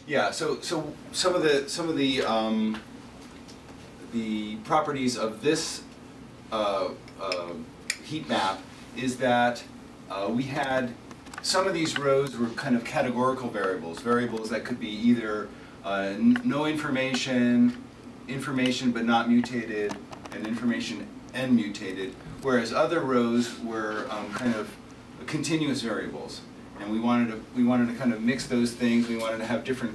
Yeah. So some of the properties of this heat map is that we had some of these rows were kind of categorical variables that could be either no information, information but not mutated, and information and mutated, whereas other rows were kind of continuous variables. And we wanted to kind of mix those things. We wanted to have different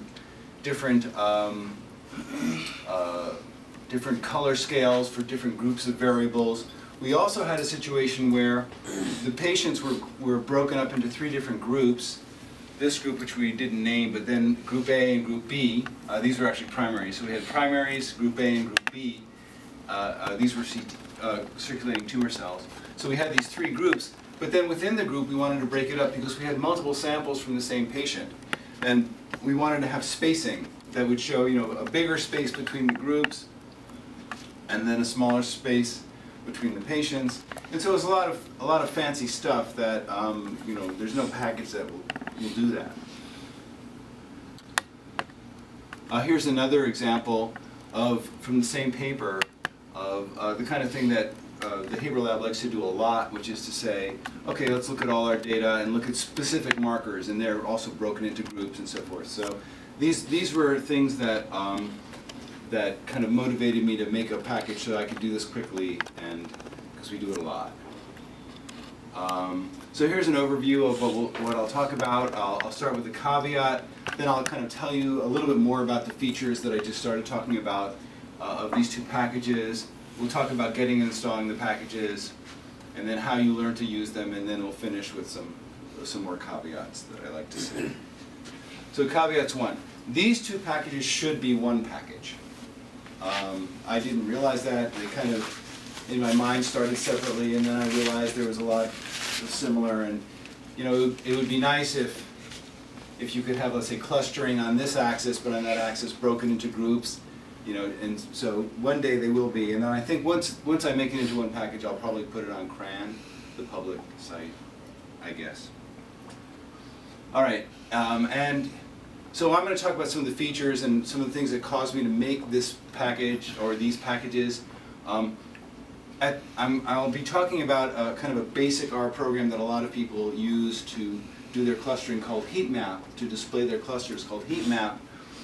color scales for different groups of variables. We also had a situation where the patients were broken up into 3 different groups. This group, which we didn't name, but then group A and group B, these were actually primaries. So we had primaries, group A and group B. These were circulating tumor cells. So we had these 3 groups, but then within the group we wanted to break it up because we had multiple samples from the same patient. And we wanted to have spacing that would show, a bigger space between the groups and then a smaller space between the patients. And so it was a lot of fancy stuff that there's no package that will do that. Here's another example from the same paper of the kind of thing that the Haber Lab likes to do a lot, which is to say, okay, let's look at all our data and look at specific markers, and they're also broken into groups and so forth. So these were things that that kind of motivated me to make a package so I could do this quickly, and because we do it a lot. So here's an overview of what I'll talk about. I'll start with the caveat, then I'll kind of tell you a little bit more about the features that I just started talking about of these 2 packages. We'll talk about getting and installing the packages, and then how you learn to use them, and then we'll finish with some more caveats that I like to say. So caveats 1. These 2 packages should be one package. I didn't realize that. They kind of, in my mind, started separately, and then I realized there was a lot of similar. And it would be nice if you could have, let's say, clustering on this axis, but on that axis broken into groups. And so one day they will be. And then I think once I make it into one package, I'll probably put it on CRAN, the public site, I guess. All right. And so I'm going to talk about some of the features and some of the things that caused me to make this package or these packages. I'll be talking about kind of a basic R program that a lot of people use to do their clustering called HeatMap, to display their clusters called HeatMap.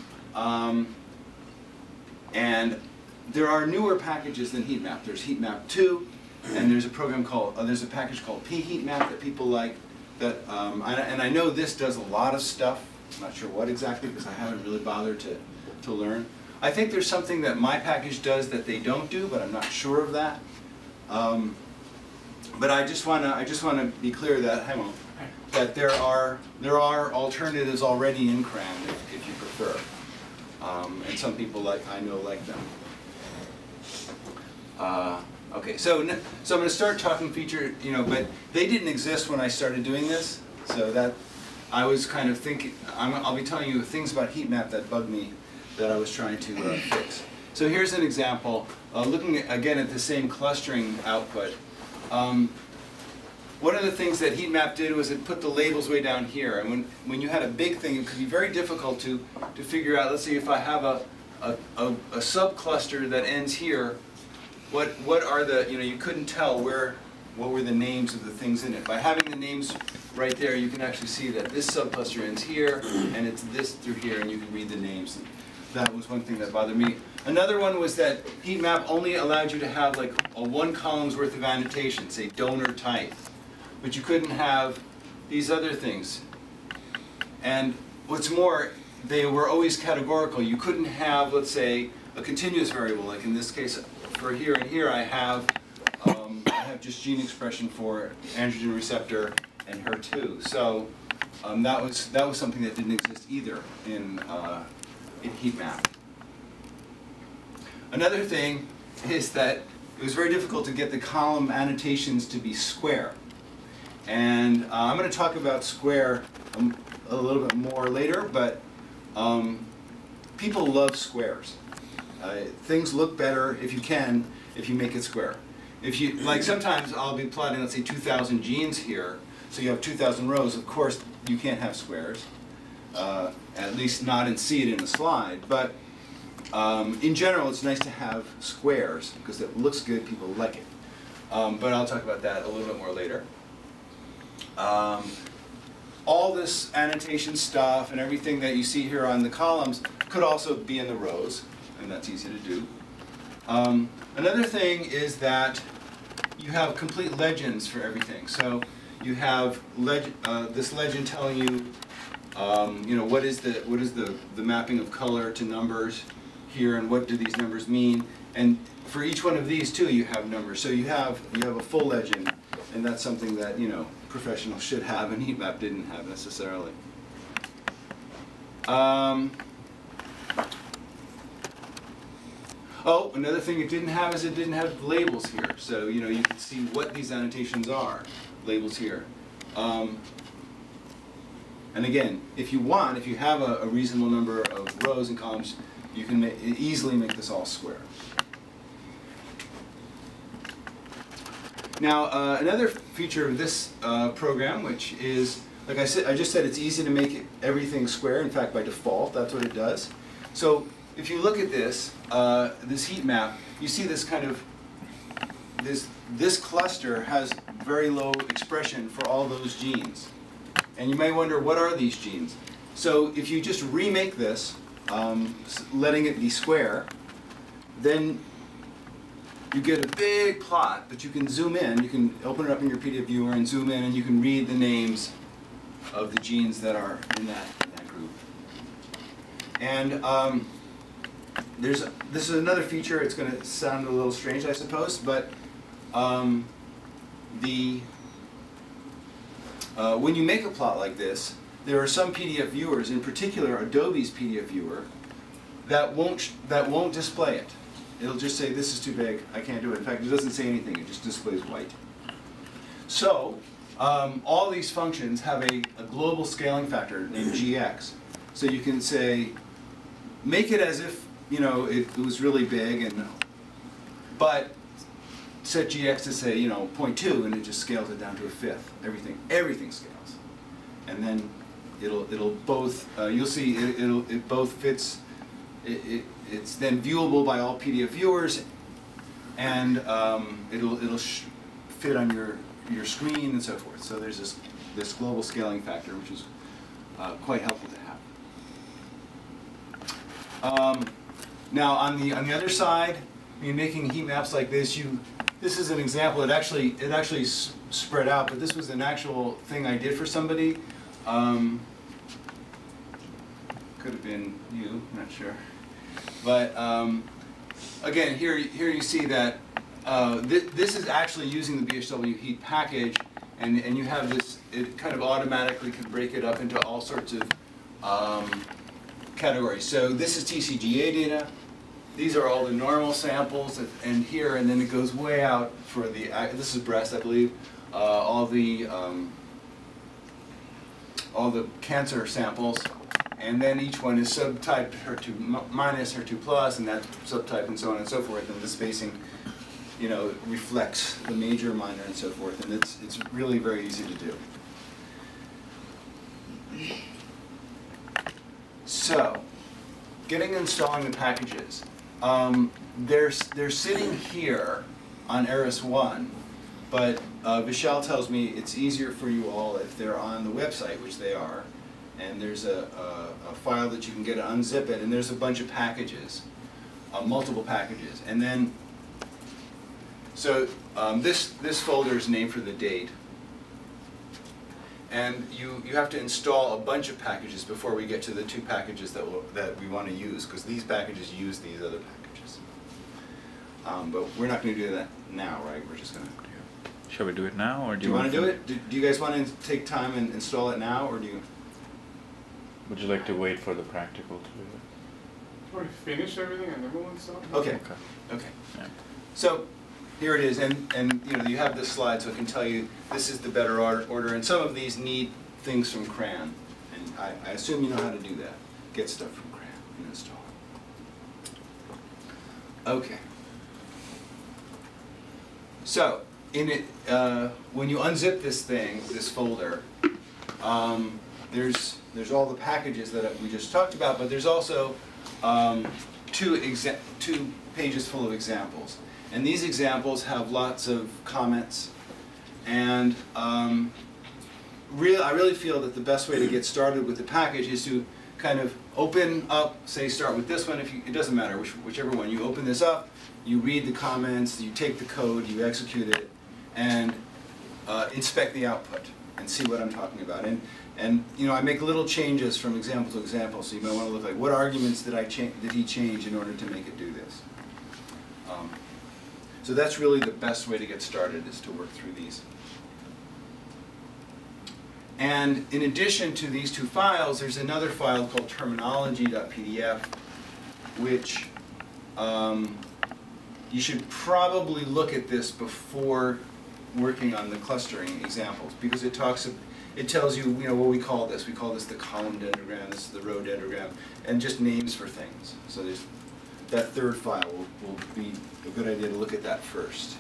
And there are newer packages than HeatMap. There's HeatMap 2, and there's a package called pHeatMap that people like. And I know this does a lot of stuff. I'm not sure what exactly, because I haven't really bothered to learn. I think there's something that my package does that they don't do, but I'm not sure of that. But I just want to be clear that that there are alternatives already in CRAN if you prefer, and some people I know like them. Okay, so I'm going to start talking feature, but they didn't exist when I started doing this, so that I was kind of thinking, I'll be telling you things about HeatMap that bugged me that I was trying to fix. So here's an example, looking again at the same clustering output. One of the things that HeatMap did was it put the labels way down here, and when you had a big thing, it could be very difficult to figure out, let's say if I have a subcluster that ends here, what are the, you couldn't tell what were the names of the things in it. By having the names right there, you can actually see that this subcluster ends here, and it's this through here, and you can read the names. That was one thing that bothered me. Another one was that HeatMap only allowed you to have like a 1 column's worth of annotation, say donor type, but you couldn't have these other things. And what's more, they were always categorical. You couldn't have, let's say, a continuous variable, like in this case, for here and here I have just gene expression for androgen receptor and HER2. So that was something that didn't exist either in HeatMap. Another thing is that it was very difficult to get the column annotations to be square. And I'm going to talk about square a little bit more later, but people love squares. Things look better if you make it square. Like sometimes I'll be plotting, let's say 2,000 genes here, so you have 2,000 rows. Of course, you can't have squares. at least not and see it in the slide. But in general, it's nice to have squares because it looks good, people like it. But I'll talk about that a little bit more later. All this annotation stuff and everything that you see here on the columns could also be in the rows, and that's easy to do. Another thing is that you have complete legends for everything. So you have this legend telling you, what is the mapping of color to numbers here, and what do these numbers mean? And for each one of these too, you have numbers. So you have a full legend, and that's something that professionals should have, and HeatMap didn't have necessarily. Oh, another thing it didn't have is it didn't have labels here. So you can see what these annotations are, labels here. And again, if you have a reasonable number of rows and columns, you can easily make this all square. Now, another feature of this program, which is, like I just said, it's easy to make everything square. In fact, by default, that's what it does. So if you look at this, this heat map, you see this kind of, this cluster has very low expression for all those genes. And you may wonder, what are these genes? So if you just remake this, letting it be square, then you get a big plot, but you can zoom in. You can open it up in your PDF viewer and zoom in, and you can read the names of the genes that are in that group. And this is another feature. It's going to sound a little strange, I suppose, but when you make a plot like this, there are some PDF viewers, in particular Adobe's PDF viewer, that won't display it. It'll just say, this is too big, I can't do it. In fact, it doesn't say anything, it just displays white. So, all these functions have a global scaling factor named GX. So you can say, make it as if it was really big, but set GX to say 0.2, and it just scales it down to a fifth. Everything scales, and then it'll both. You'll see it both fits. It's then viewable by all PDF viewers, and it'll fit on your screen and so forth. So there's this global scaling factor, which is quite helpful to have. Now on the other side, making heat maps like this, this is an example. It actually spread out, but this was an actual thing I did for somebody. Could have been you, not sure. But again, here you see that this is actually using the BHW heat package, and you have this. It kind of automatically can break it up into all sorts of categories. So this is TCGA data. These are all the normal samples, and then it goes way out for the. This is breast, I believe. All the cancer samples. And then each one is subtyped HER2 minus, HER2 plus, and that subtype, and so on and so forth. And the spacing, reflects the major, minor, and so forth. And it's really very easy to do. So, getting and installing the packages. They're sitting here on Eris-1, but Vishal tells me it's easier for you all if they're on the website, which they are. And there's a file that you can get to unzip it, and there's a bunch of packages, multiple packages. And then, so this folder is named for the date. And you have to install a bunch of packages before we get to the two packages that we want to use, because these packages use these other packages. But we're not going to do that now, right? We're just going to. Shall we do it now, or do you want to do it? Do you guys want to take time and install it now, or do you? Would you like to wait for the practical to do it? Or finish everything and then we'll install? Okay. Okay. Yeah. So here it is, and you have this slide, so it can tell you this is the better order. And some of these need things from CRAN, and I assume you know how to do that. Get stuff from CRAN and install. Okay. So in it, when you unzip this folder. there's all the packages that we just talked about, but there's also two pages full of examples. And these examples have lots of comments. And I really feel that the best way to get started with the package is to kind of open up, say start with this one, it doesn't matter, whichever one. You open this up, you read the comments, you take the code, you execute it, and inspect the output and see what I'm talking about. And you know, I make little changes from example to example, so you might want to look like, what arguments did he change in order to make it do this? So that's really the best way to get started, is to work through these. And in addition to these two files, there's another file called terminology.pdf, which you should probably look at this before working on the clustering examples, because it tells you, you know, what we call this. We call this the column dendrogram, this is the row dendrogram, and just names for things. So there's that third file will be a good idea to look at that first.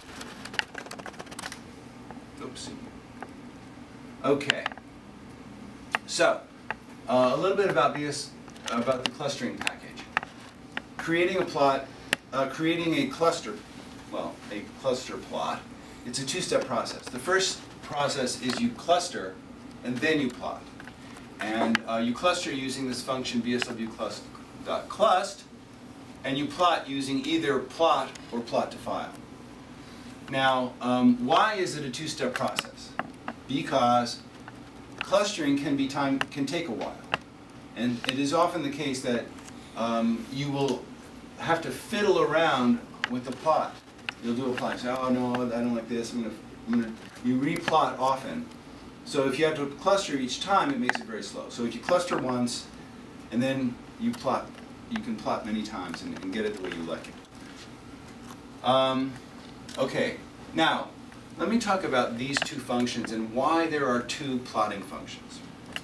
Oopsie. Okay. So, a little bit about the clustering package. Creating a plot, creating a cluster, well, a cluster plot. It's a two-step process. The first process is you cluster, and then you plot. And you cluster using this function bswclust.clust, and you plot using either plot or plot to file. Now, why is it a two-step process? Because clustering can take a while, and it is often the case that you will have to fiddle around with the plot. You'll do a plot. Say, oh no, I don't like this. You replot often. So if you have to cluster each time, it makes it very slow. So if you cluster once, and then you plot, you can plot many times and get it the way you like it. Okay, now let me talk about these two functions and why there are two plotting functions.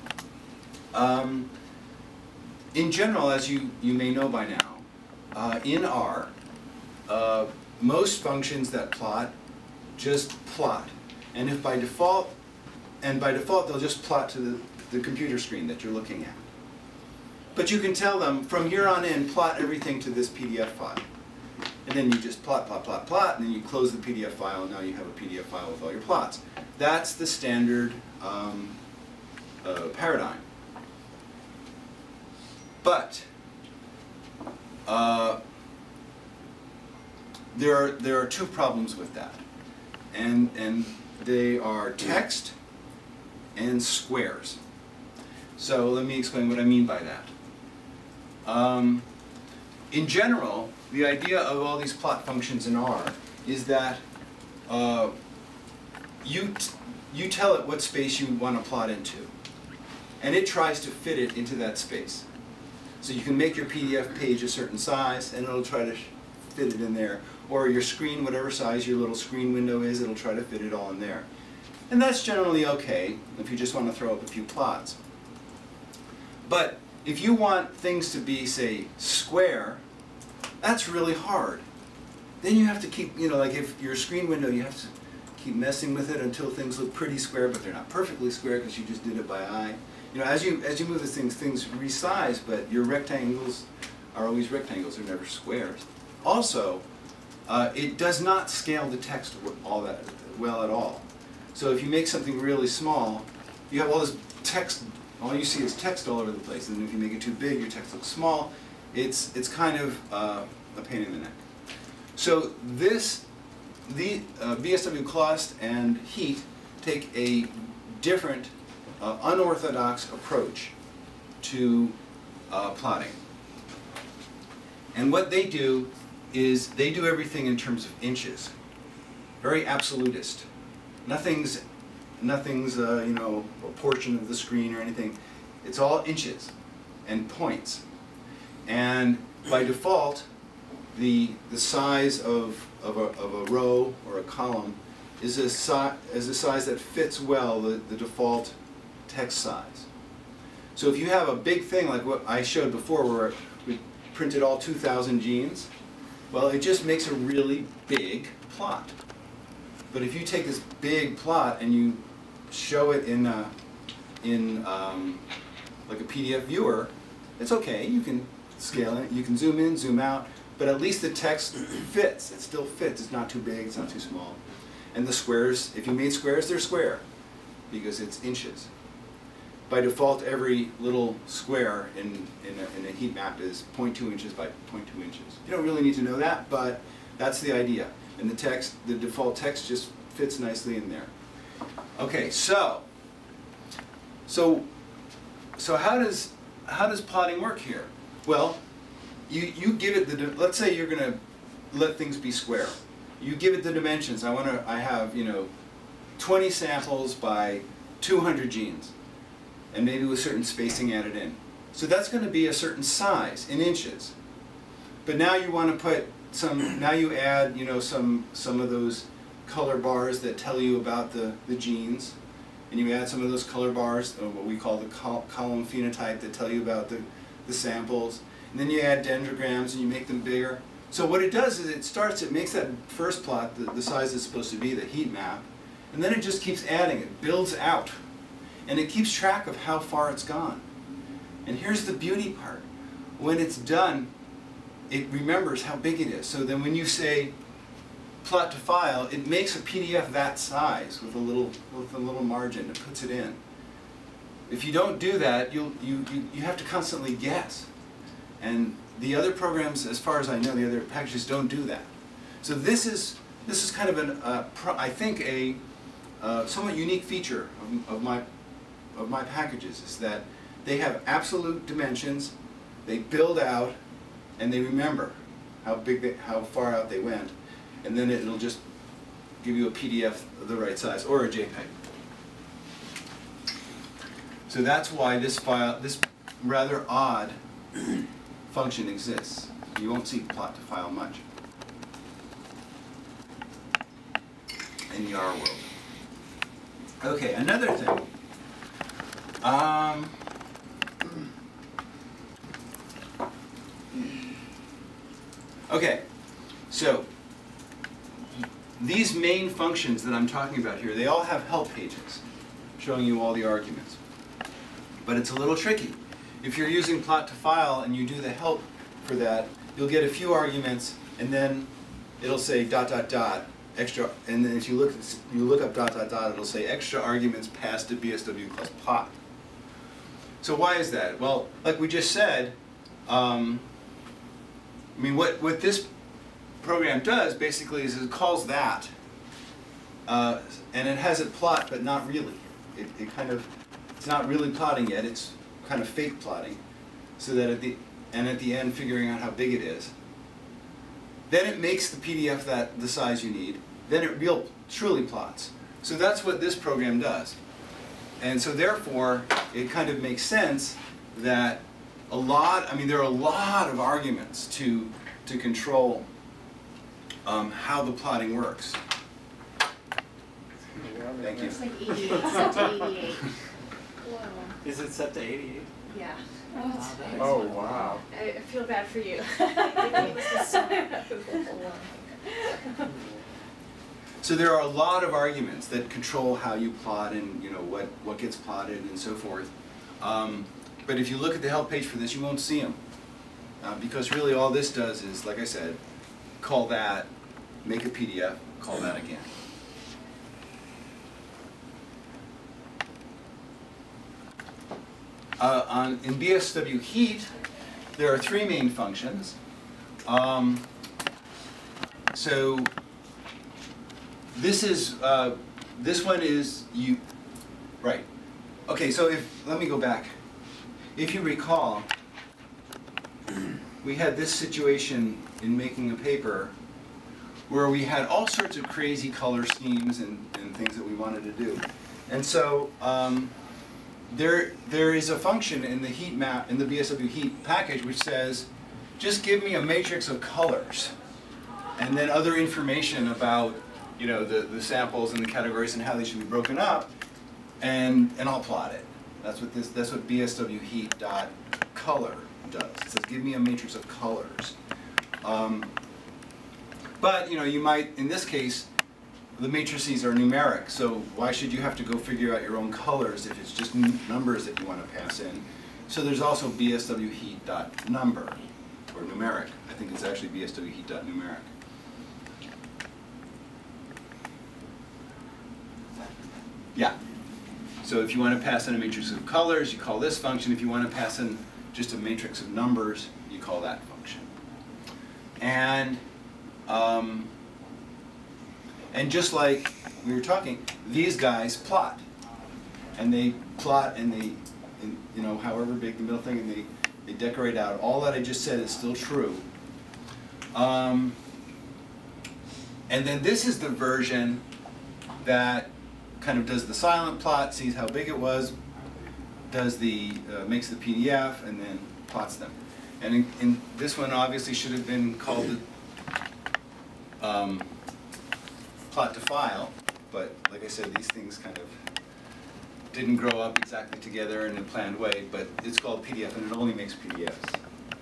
In general, as you may know by now, in R, most functions that plot just plot, and if by default they'll just plot to the computer screen that you're looking at. But you can tell them from here on in, plot everything to this PDF file. And then you just plot, plot, plot, plot, and then you close the PDF file, and now you have a PDF file with all your plots. That's the standard paradigm. But there are two problems with that, and they are text and squares. So let me explain what I mean by that. In general, the idea of all these plot functions in R is that you tell it what space you want to plot into, and it tries to fit it into that space. So you can make your PDF page a certain size, and it'll try to fit it in there. Or your screen, whatever size your little screen window is, it'll try to fit it all in there. And that's generally okay if you just want to throw up a few plots. But if you want things to be, say, square, that's really hard. Then you have to keep, you know, like if your screen window, you have to keep messing with it until things look pretty square, but they're not perfectly square because you just did it by eye. You know, as you move the things resize, but your rectangles are always rectangles, they're never squares. Also, it does not scale the text all that well at all. So if you make something really small, you have all this text, all you see is text all over the place, and if you make it too big, your text looks small. It's kind of a pain in the neck. So the BSWClust and Heat take a different, unorthodox approach to plotting. And what they do is they do everything in terms of inches, very absolutist. Nothing's you know, a portion of the screen or anything. It's all inches and points. And by default, the size of a row or a column is a size that fits well the default text size. So if you have a big thing like what I showed before, where we printed all 2,000 genes, well, it just makes a really big plot. But if you take this big plot and you show it in in like a PDF viewer, it's okay. You can scale it. You can zoom in, zoom out, but at least the text fits. It still fits. It's not too big. It's not too small. And the squares, if you made squares, they're square because it's inches. By default, every little square in a heat map is 0.2 inches by 0.2 inches. You don't really need to know that, but that's the idea. And the text, the default text just fits nicely in there. Okay, so how does plotting work here? Well, you give it let's say you're going to let things be square. You give it the dimensions. I have 20 samples by 200 genes, and maybe with certain spacing added in. So that's going to be a certain size in inches. But now you want to put some. Now you add some of those color bars that tell you about the genes, and you add some of those color bars, what we call the column phenotype, that tell you about the samples. And then you add dendrograms and you make them bigger. So what it does is it makes that first plot the size it's supposed to be, the heat map, and then it just keeps adding, it builds out. And it keeps track of how far it's gone. And here's the beauty part. When it's done, it remembers how big it is. So then when you say plot to file, it makes a PDF that size with a little margin. It puts it in. If you don't do that, you have to constantly guess. And the other programs, as far as I know, the other packages don't do that. So this is kind of I think a somewhat unique feature of my packages, is that they have absolute dimensions, they build out, and they remember how far out they went, and then it'll just give you a PDF of the right size, or a JPEG. So that's why this rather odd function exists. You won't see plot to file much in the R world. Okay, another thing. Okay, so these main functions that I'm talking about here, they all have help pages showing you all the arguments. But it's a little tricky. If you're using plot to file and you do the help for that, you'll get a few arguments, and then it'll say ... extra, and then if you look up ... it'll say extra arguments passed to BSW plus plot. So why is that? Well, like we just said, I mean, what this program does basically is it calls that, and it has it plot, but not really. It's not really plotting yet. It's kind of fake plotting, so that at the end figuring out how big it is. Then it makes the PDF the size you need. Then it truly plots. So that's what this program does. And so therefore, it kind of makes sense that there are a lot of arguments to control how the plotting works. Thank you. It's like 88, set to 88. Whoa. Is it set to 88? Yeah. Oh, wow. I feel bad for you. So there are a lot of arguments that control how you plot and what gets plotted and so forth. But if you look at the help page for this, you won't see them. Because really all this does is, like I said, call that, make a PDF, call that again. In BSW Heat, there are three main functions. So this one is right. Okay, so let me go back. If you recall, we had this situation in making a paper where we had all sorts of crazy color schemes and things that we wanted to do. And so there is a function in the heat map, in the BSW Heat package, which says, just give me a matrix of colors, and then other information about the samples and the categories and how they should be broken up, and I'll plot it. That's what BSW Heat.color does. It says, give me a matrix of colors. But you might, in this case, the matrices are numeric, so why should you have to go figure out your own colors if it's just numbers that you want to pass in? So there's also BSW heat.number, or numeric. I think it's actually BSW heat.numeric. Yeah. So if you want to pass in a matrix of colors, you call this function. If you want to pass in just a matrix of numbers, you call that function. And just like we were talking, these guys plot. And they plot and they, you know, however big the middle thing, and they decorate out. All that I just said is still true. And then this is the version that kind of does the silent plot, sees how big it was, does the makes the PDF, and then plots them. And in this one obviously should have been called the plot to file, but like I said, these things kind of didn't grow up exactly together in a planned way, but it's called PDF and it only makes PDFs.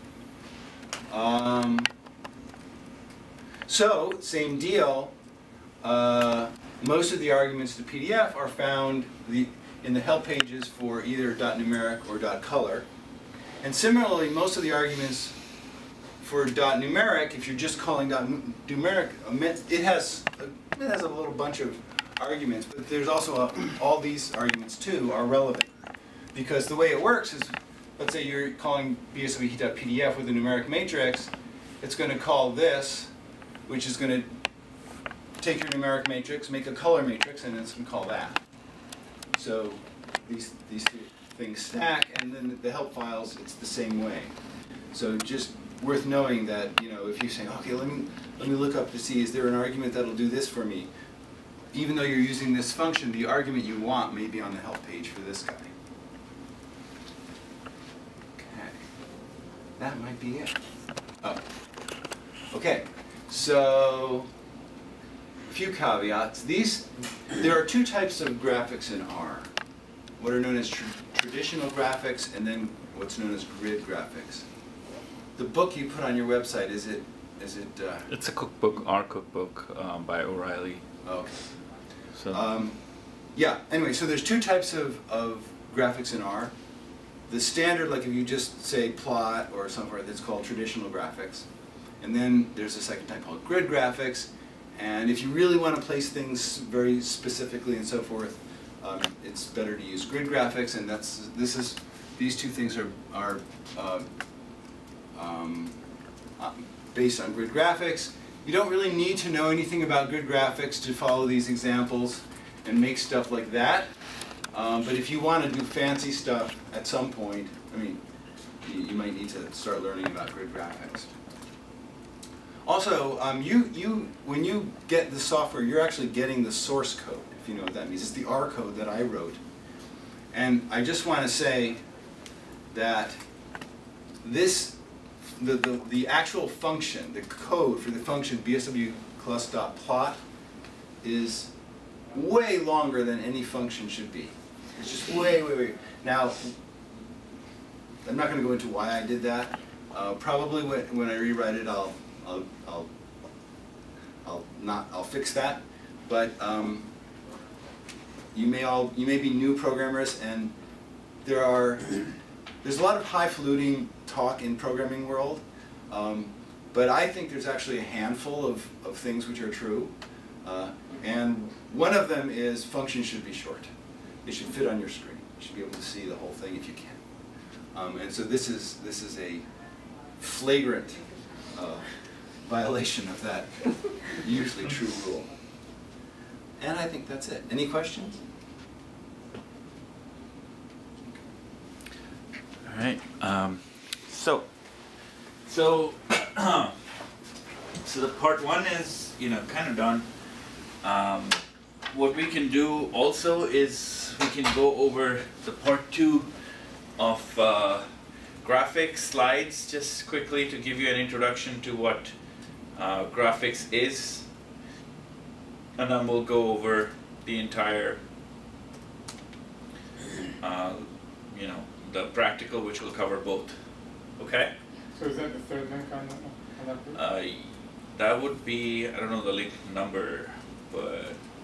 So, same deal. Most of the arguments to PDF are found in the help pages for either .numeric or .color. And similarly, most of the arguments for .numeric, if you're just calling .numeric, it has a little bunch of arguments, but there's also all these arguments too are relevant. Because the way it works is, let's say you're calling BSW.pdf with a numeric matrix, it's going to call this, which is going to take your numeric matrix, make a color matrix, and it's going to call that. So these two things stack, and then the help files, it's the same way. So just worth knowing that, you know, if you say, okay, let me look up to see, is there an argument that'll do this for me? Even though you're using this function, the argument you want may be on the help page for this guy. Okay, that might be it. Oh, okay. So a few caveats. There are two types of graphics in R. What are known as traditional graphics, and then what's known as grid graphics. The book you put on your website, is it? It's a cookbook, R cookbook by O'Reilly. Oh, okay. So. Yeah. Anyway, so there's two types of graphics in R. The standard, like if you just say plot or something, that's called traditional graphics. And then there's a second type called grid graphics. And if you really want to place things very specifically and so forth, it's better to use grid graphics. And these two things are based on grid graphics. You don't really need to know anything about grid graphics to follow these examples and make stuff like that. But if you want to do fancy stuff at some point, I mean, you might need to start learning about grid graphics. Also, when you get the software, you're actually getting the source code, if you know what that means. It's the R code that I wrote. And I just want to say that the actual function, the code for the function BSW_plot is way longer than any function should be. It's just way. Now, I'm not going to go into why I did that. Probably when I rewrite it, I'll fix that. But you may be new programmers, and there's a lot of highfalutin talk in programming world, but I think there's actually a handful of things which are true. And one of them is functions should be short. They should fit on your screen. You should be able to see the whole thing if you can. And so this is a flagrant violation of that usually true rule. And I think that's it. Any questions? All right. So the part one is, kind of done. What we can do also is we can go over the part two of graphics slides just quickly to give you an introduction to what graphics is, and then we'll go over the entire the practical, which will cover both. Okay? So is that the third link on that group? That would be, I don't know the link number, but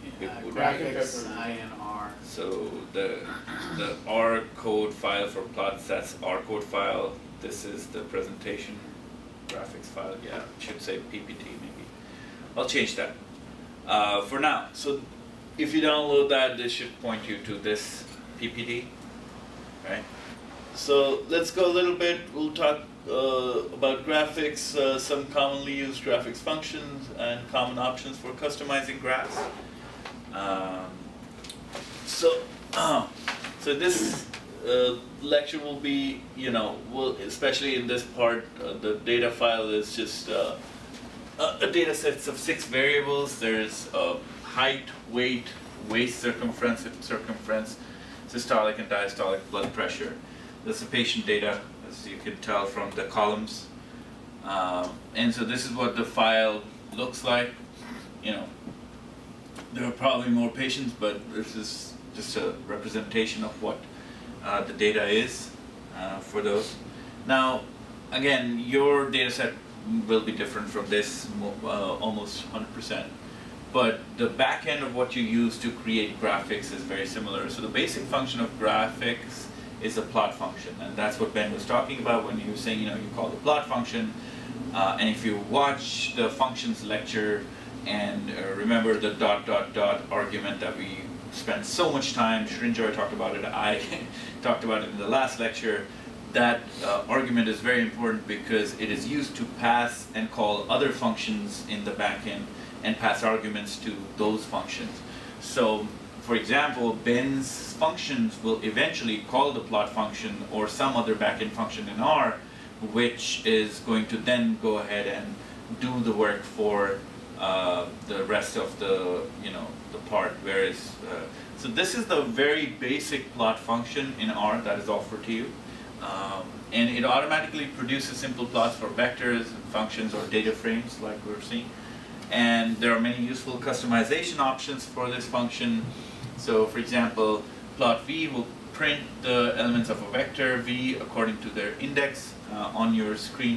Graphics. Graphics, INR. So the R code file for plots, that's R code file. This is the presentation graphics file. Yeah, it should say PPT maybe. I'll change that for now. So if you download that, this should point you to this PPT, right? So let's go a little bit. We'll talk about graphics, some commonly used graphics functions, and common options for customizing graphs. So this lecture will be, especially in this part, the data file is just a data set of 6 variables. There's height, weight, waist circumference, hip circumference, systolic and diastolic blood pressure. That's the patient data, as you can tell from the columns. And so this is what the file looks like. There are probably more patients, but this is just a representation of what the data is for those. Now, again, your data set will be different from this, almost 100%. But the back end of what you use to create graphics is very similar. So the basic function of graphics is a plot function, and that's what Ben was talking about when he was saying, you call the plot function. And if you watch the functions lecture and remember the ... argument that we spent so much time, Srinjoy talked about it, I talked about it in the last lecture, that argument is very important because it is used to pass and call other functions in the backend and pass arguments to those functions. So, for example, Ben's functions will eventually call the plot function or some other backend function in R, which is going to then go ahead and do the work for the rest of the the part. Whereas, so this is the very basic plot function in R that is offered to you, and it automatically produces simple plots for vectors and functions or data frames, like we're seeing. And there are many useful customization options for this function. So, for example, plot V will print the elements of a vector V according to their index on your screen.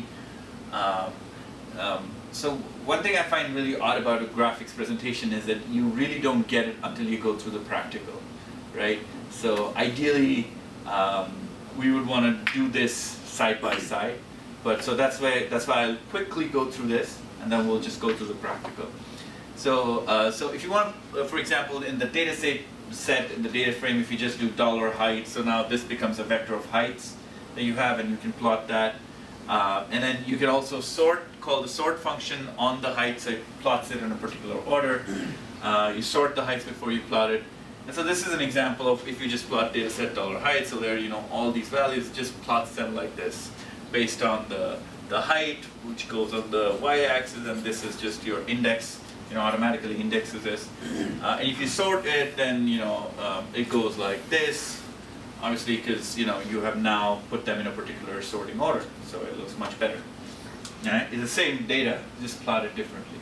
So one thing I find really odd about a graphics presentation is that you really don't get it until you go through the practical, right? So ideally, we would want to do this side by side, but so that's why I'll quickly go through this, and then we'll just go through the practical. So so if you want, for example, in the data set in the data frame, if you just do $height, so now this becomes a vector of heights that you have, and you can plot that. And then you can also call the sort function on the heights. It plots it in a particular order. You sort the heights before you plot it. And so this is an example of if you just plot data set $height. So there, all these values, just plots them like this, based on the height, which goes on the y-axis, and this is just your index. Automatically indexes this. And if you sort it, then it goes like this. Obviously, because you have now put them in a particular sorting order, so it looks much better. Right? It's the same data, just plotted differently.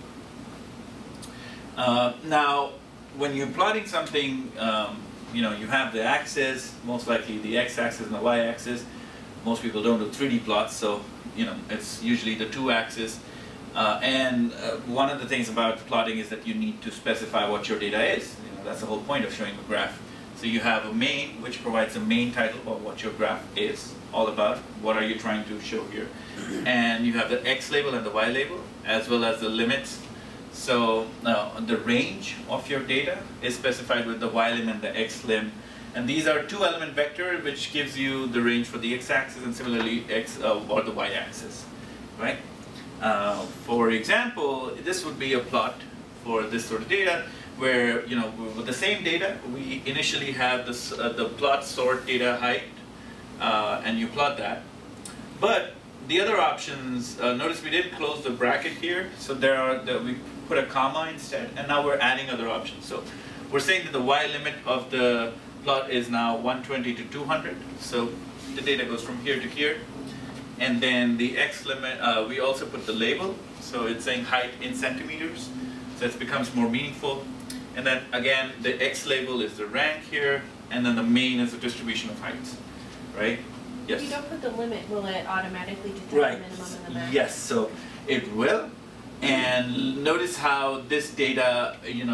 Now, when you're plotting something, you have the axis, most likely the x-axis and the y-axis. Most people don't do 3D plots, so it's usually the 2-axis. And one of the things about plotting is that you need to specify what your data is. That's the whole point of showing a graph. So you have a main, which provides a main title of what your graph is all about. What are you trying to show here? And you have the X label and the Y label, as well as the limits. So the range of your data is specified with the Y-lim and the X-lim. And these are 2-element vectors, which gives you the range for the X-axis and similarly or the Y-axis, right? For example, this would be a plot for this sort of data, where with the same data, we initially have this, the plot sort data height, and you plot that. But the other options, notice we didn't close the bracket here, so we put a comma instead, and now we're adding other options. So we're saying that the Y limit of the plot is now 120 to 200, so the data goes from here to here. And then the X limit, we also put the label, so it's saying height in centimeters, so it becomes more meaningful. And then again, the X label is the rank here, and then the main is the distribution of heights, right? Yes? If you don't put the limit, will it automatically detect the minimum and the max? Yes, so it will. And notice how this data,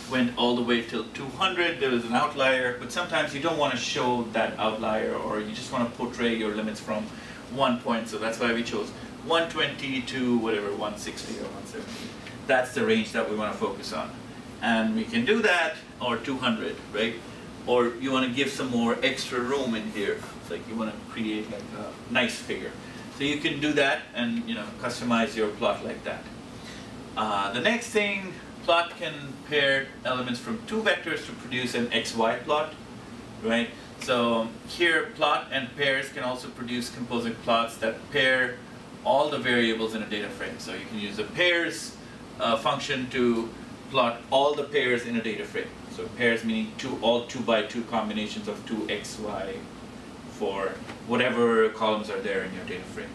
went all the way till 200, there was an outlier, but sometimes you don't want to show that outlier, or you just want to portray your limits from one point, so that's why we chose 120 to whatever, 160 or 170. That's the range that we want to focus on. And we can do that, or 200, right? Or you want to give some more extra room in here. It's like you want to create like a nice figure. So you can do that and, you know, customize your plot like that. The next thing, plot can pair elements from two vectors to produce an XY plot, right? So here, plot and pairs can also produce composite plots that pair all the variables in a data frame. So you can use the pairs function to plot all the pairs in a data frame. So pairs meaning all 2x2 combinations of 2xy for whatever columns are there in your data frame.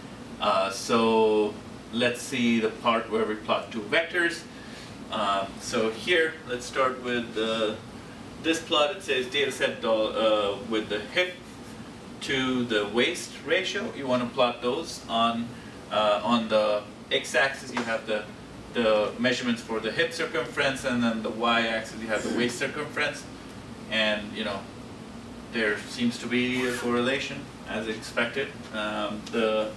So let's see the part where we plot two vectors. So here, let's start with this plot. It says data set with the hip to the waist ratio. You want to plot those on the x-axis. You have the measurements for the hip circumference, and then the y-axis you have the waist circumference. And you know, there seems to be a correlation as expected. The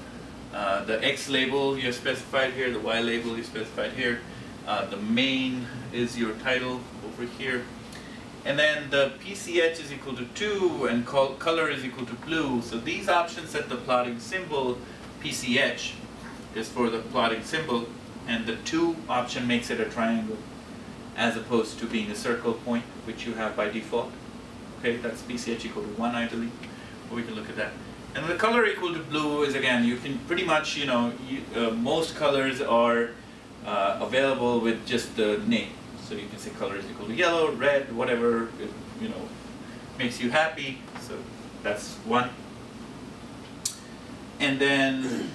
x label you specified here, the y label you specified here. The main is your title over here. And then the PCH is equal to 2 and color is equal to blue. So these options set the plotting symbol. PCH is for the plotting symbol, and the 2 option makes it a triangle as opposed to being a circle point, which you have by default. Okay, that's PCH equal to 1, I believe. But we can look at that. And the color equal to blue is, again, you can pretty much, you know, most colors are available with just the name. So you can say color is equal to yellow, red, whatever, you know, makes you happy. So that's 1. And then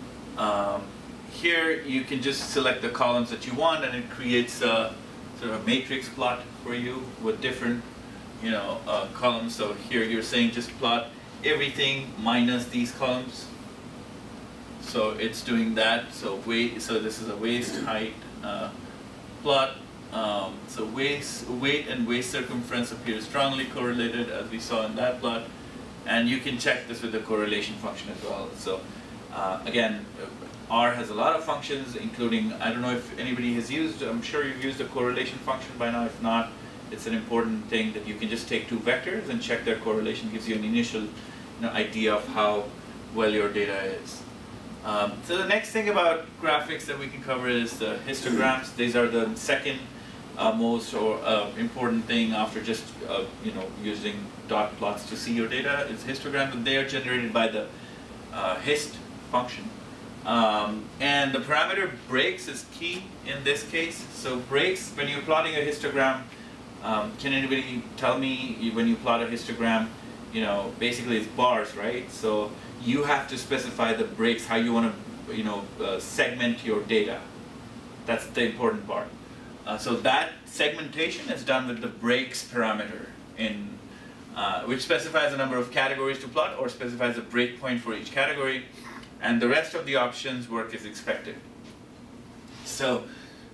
here you can just select the columns that you want, and it creates a sort of a matrix plot for you with different, you know, columns. So here you're saying just plot everything minus these columns. So it's doing that. So so this is a waist height plot. So weight and waist circumference appear strongly correlated, as we saw in that plot, and you can check this with the correlation function as well. So again, R has a lot of functions, including, I don't know if anybody has used, I'm sure you've used the correlation function by now. If not, it's an important thing that you can just take two vectors and check their correlation. Gives you an initial idea of how well your data is. So the next thing about graphics that we can cover is the histograms. These are the second most important thing after just using dot plots to see your data. Is histograms, and they are generated by the hist function. And the parameter breaks is key in this case. So breaks, when you're plotting a histogram, can anybody tell me, when you plot a histogram, basically it's bars, right? So you have to specify the breaks, how you want to segment your data. That's the important part. So that segmentation is done with the breaks parameter, which specifies the number of categories to plot or specifies a breakpoint for each category, and the rest of the options work as expected. So,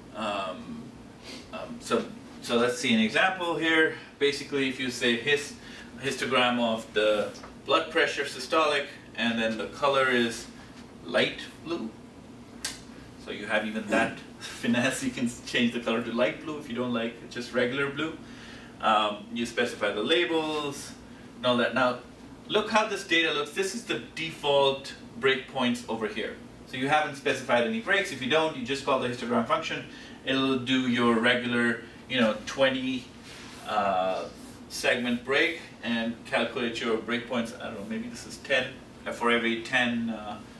so let's see an example here. Basically, if you say histogram of the blood pressure systolic, and then the color is light blue. So you have even that finesse. You can change the color to light blue if you don't like just regular blue. You specify the labels and all that. Now, look how this data looks. This is the default breakpoints over here. So you haven't specified any breaks. If you don't, you just call the histogram function. It'll do your regular, 20 segment break and calculate your breakpoints. I don't know, maybe this is 10. For every 10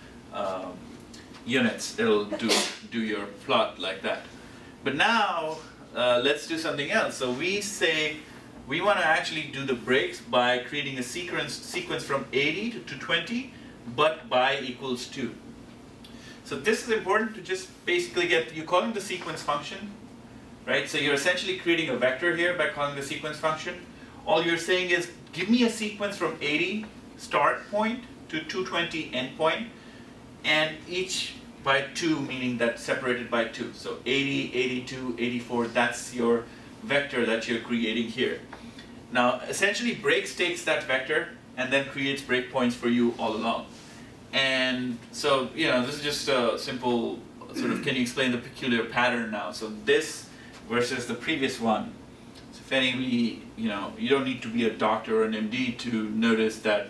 units, it'll do your plot like that. But now, let's do something else. So we say we want to actually do the breaks by creating a sequence from 80 to 220, but by equals 2. So this is important to just basically you're calling the sequence function, right? So you're essentially creating a vector here by calling the sequence function. All you're saying is, give me a sequence from 80 start point to 220 end point, and each by 2, meaning that separated by 2. So 80, 82, 84, that's your vector that you're creating here. Now, essentially, breaks takes that vector and then creates breakpoints for you all along. And so, this is just a simple sort of, can you explain the peculiar pattern now? So this versus the previous one. So if anybody, you don't need to be a doctor or an MD to notice that,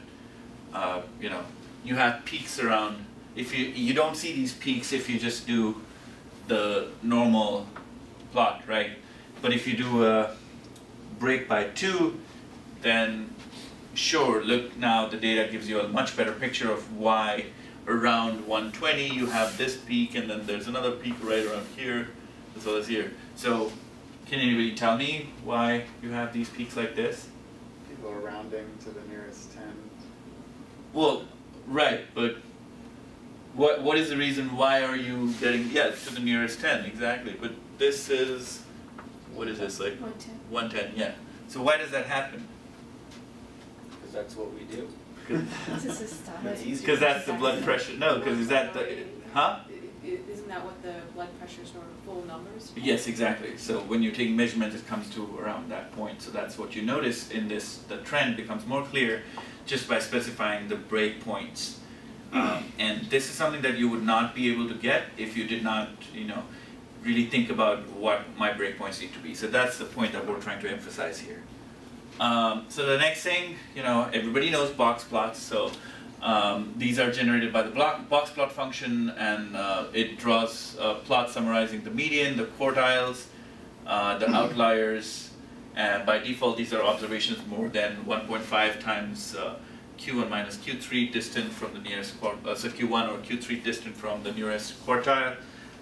you have peaks around. If you don't see these peaks if you just do the normal plot, right? But if you do a break by 2, then sure, look, now the data gives you a much better picture of why around 120 you have this peak, and then there's another peak right around here as well as here. So can anybody tell me why you have these peaks like this? People are rounding to the nearest 10. Well, right, but what is the reason why are you getting, to the nearest 10, exactly. But this is, what is this, like 110. 110, yeah. So why does that happen? Because that's what we do. This is stuff. Because that's the blood pressure. No, because is that the, huh? Isn't that what the blood pressure sort of full numbers? Yes, exactly. So when you're taking measurements, it comes to around that point. So that's what you notice in this. The trend becomes more clear just by specifying the break points. And this is something that you would not be able to get if you did not, really think about what my breakpoints need to be. So that's the point that we're trying to emphasize here. So the next thing, everybody knows box plots. So these are generated by the box plot function, and it draws a plot summarizing the median, the quartiles, the outliers, and by default these are observations more than 1.5 times Q1 minus Q3 distant from the nearest so Q1 or Q3 distant from the nearest quartile.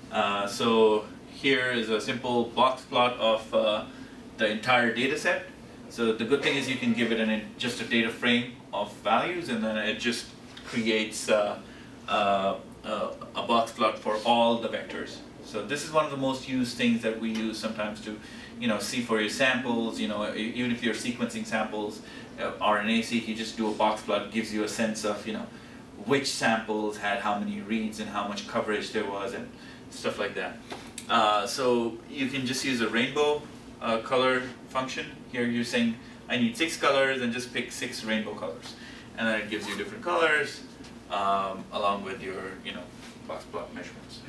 So here is a simple box plot of the entire data set. So the good thing is you can give it just a data frame of values, and then it just creates a box plot for all the vectors. So this is one of the most used things that we use sometimes to, see for your samples. Even if you're sequencing samples, RNA-seq, you just do a box plot. It gives you a sense of, which samples had how many reads and how much coverage there was and stuff like that. So you can just use a rainbow color function. Here you're saying I need 6 colors, and just pick 6 rainbow colors, and then it gives you different colors along with your box plot measurements.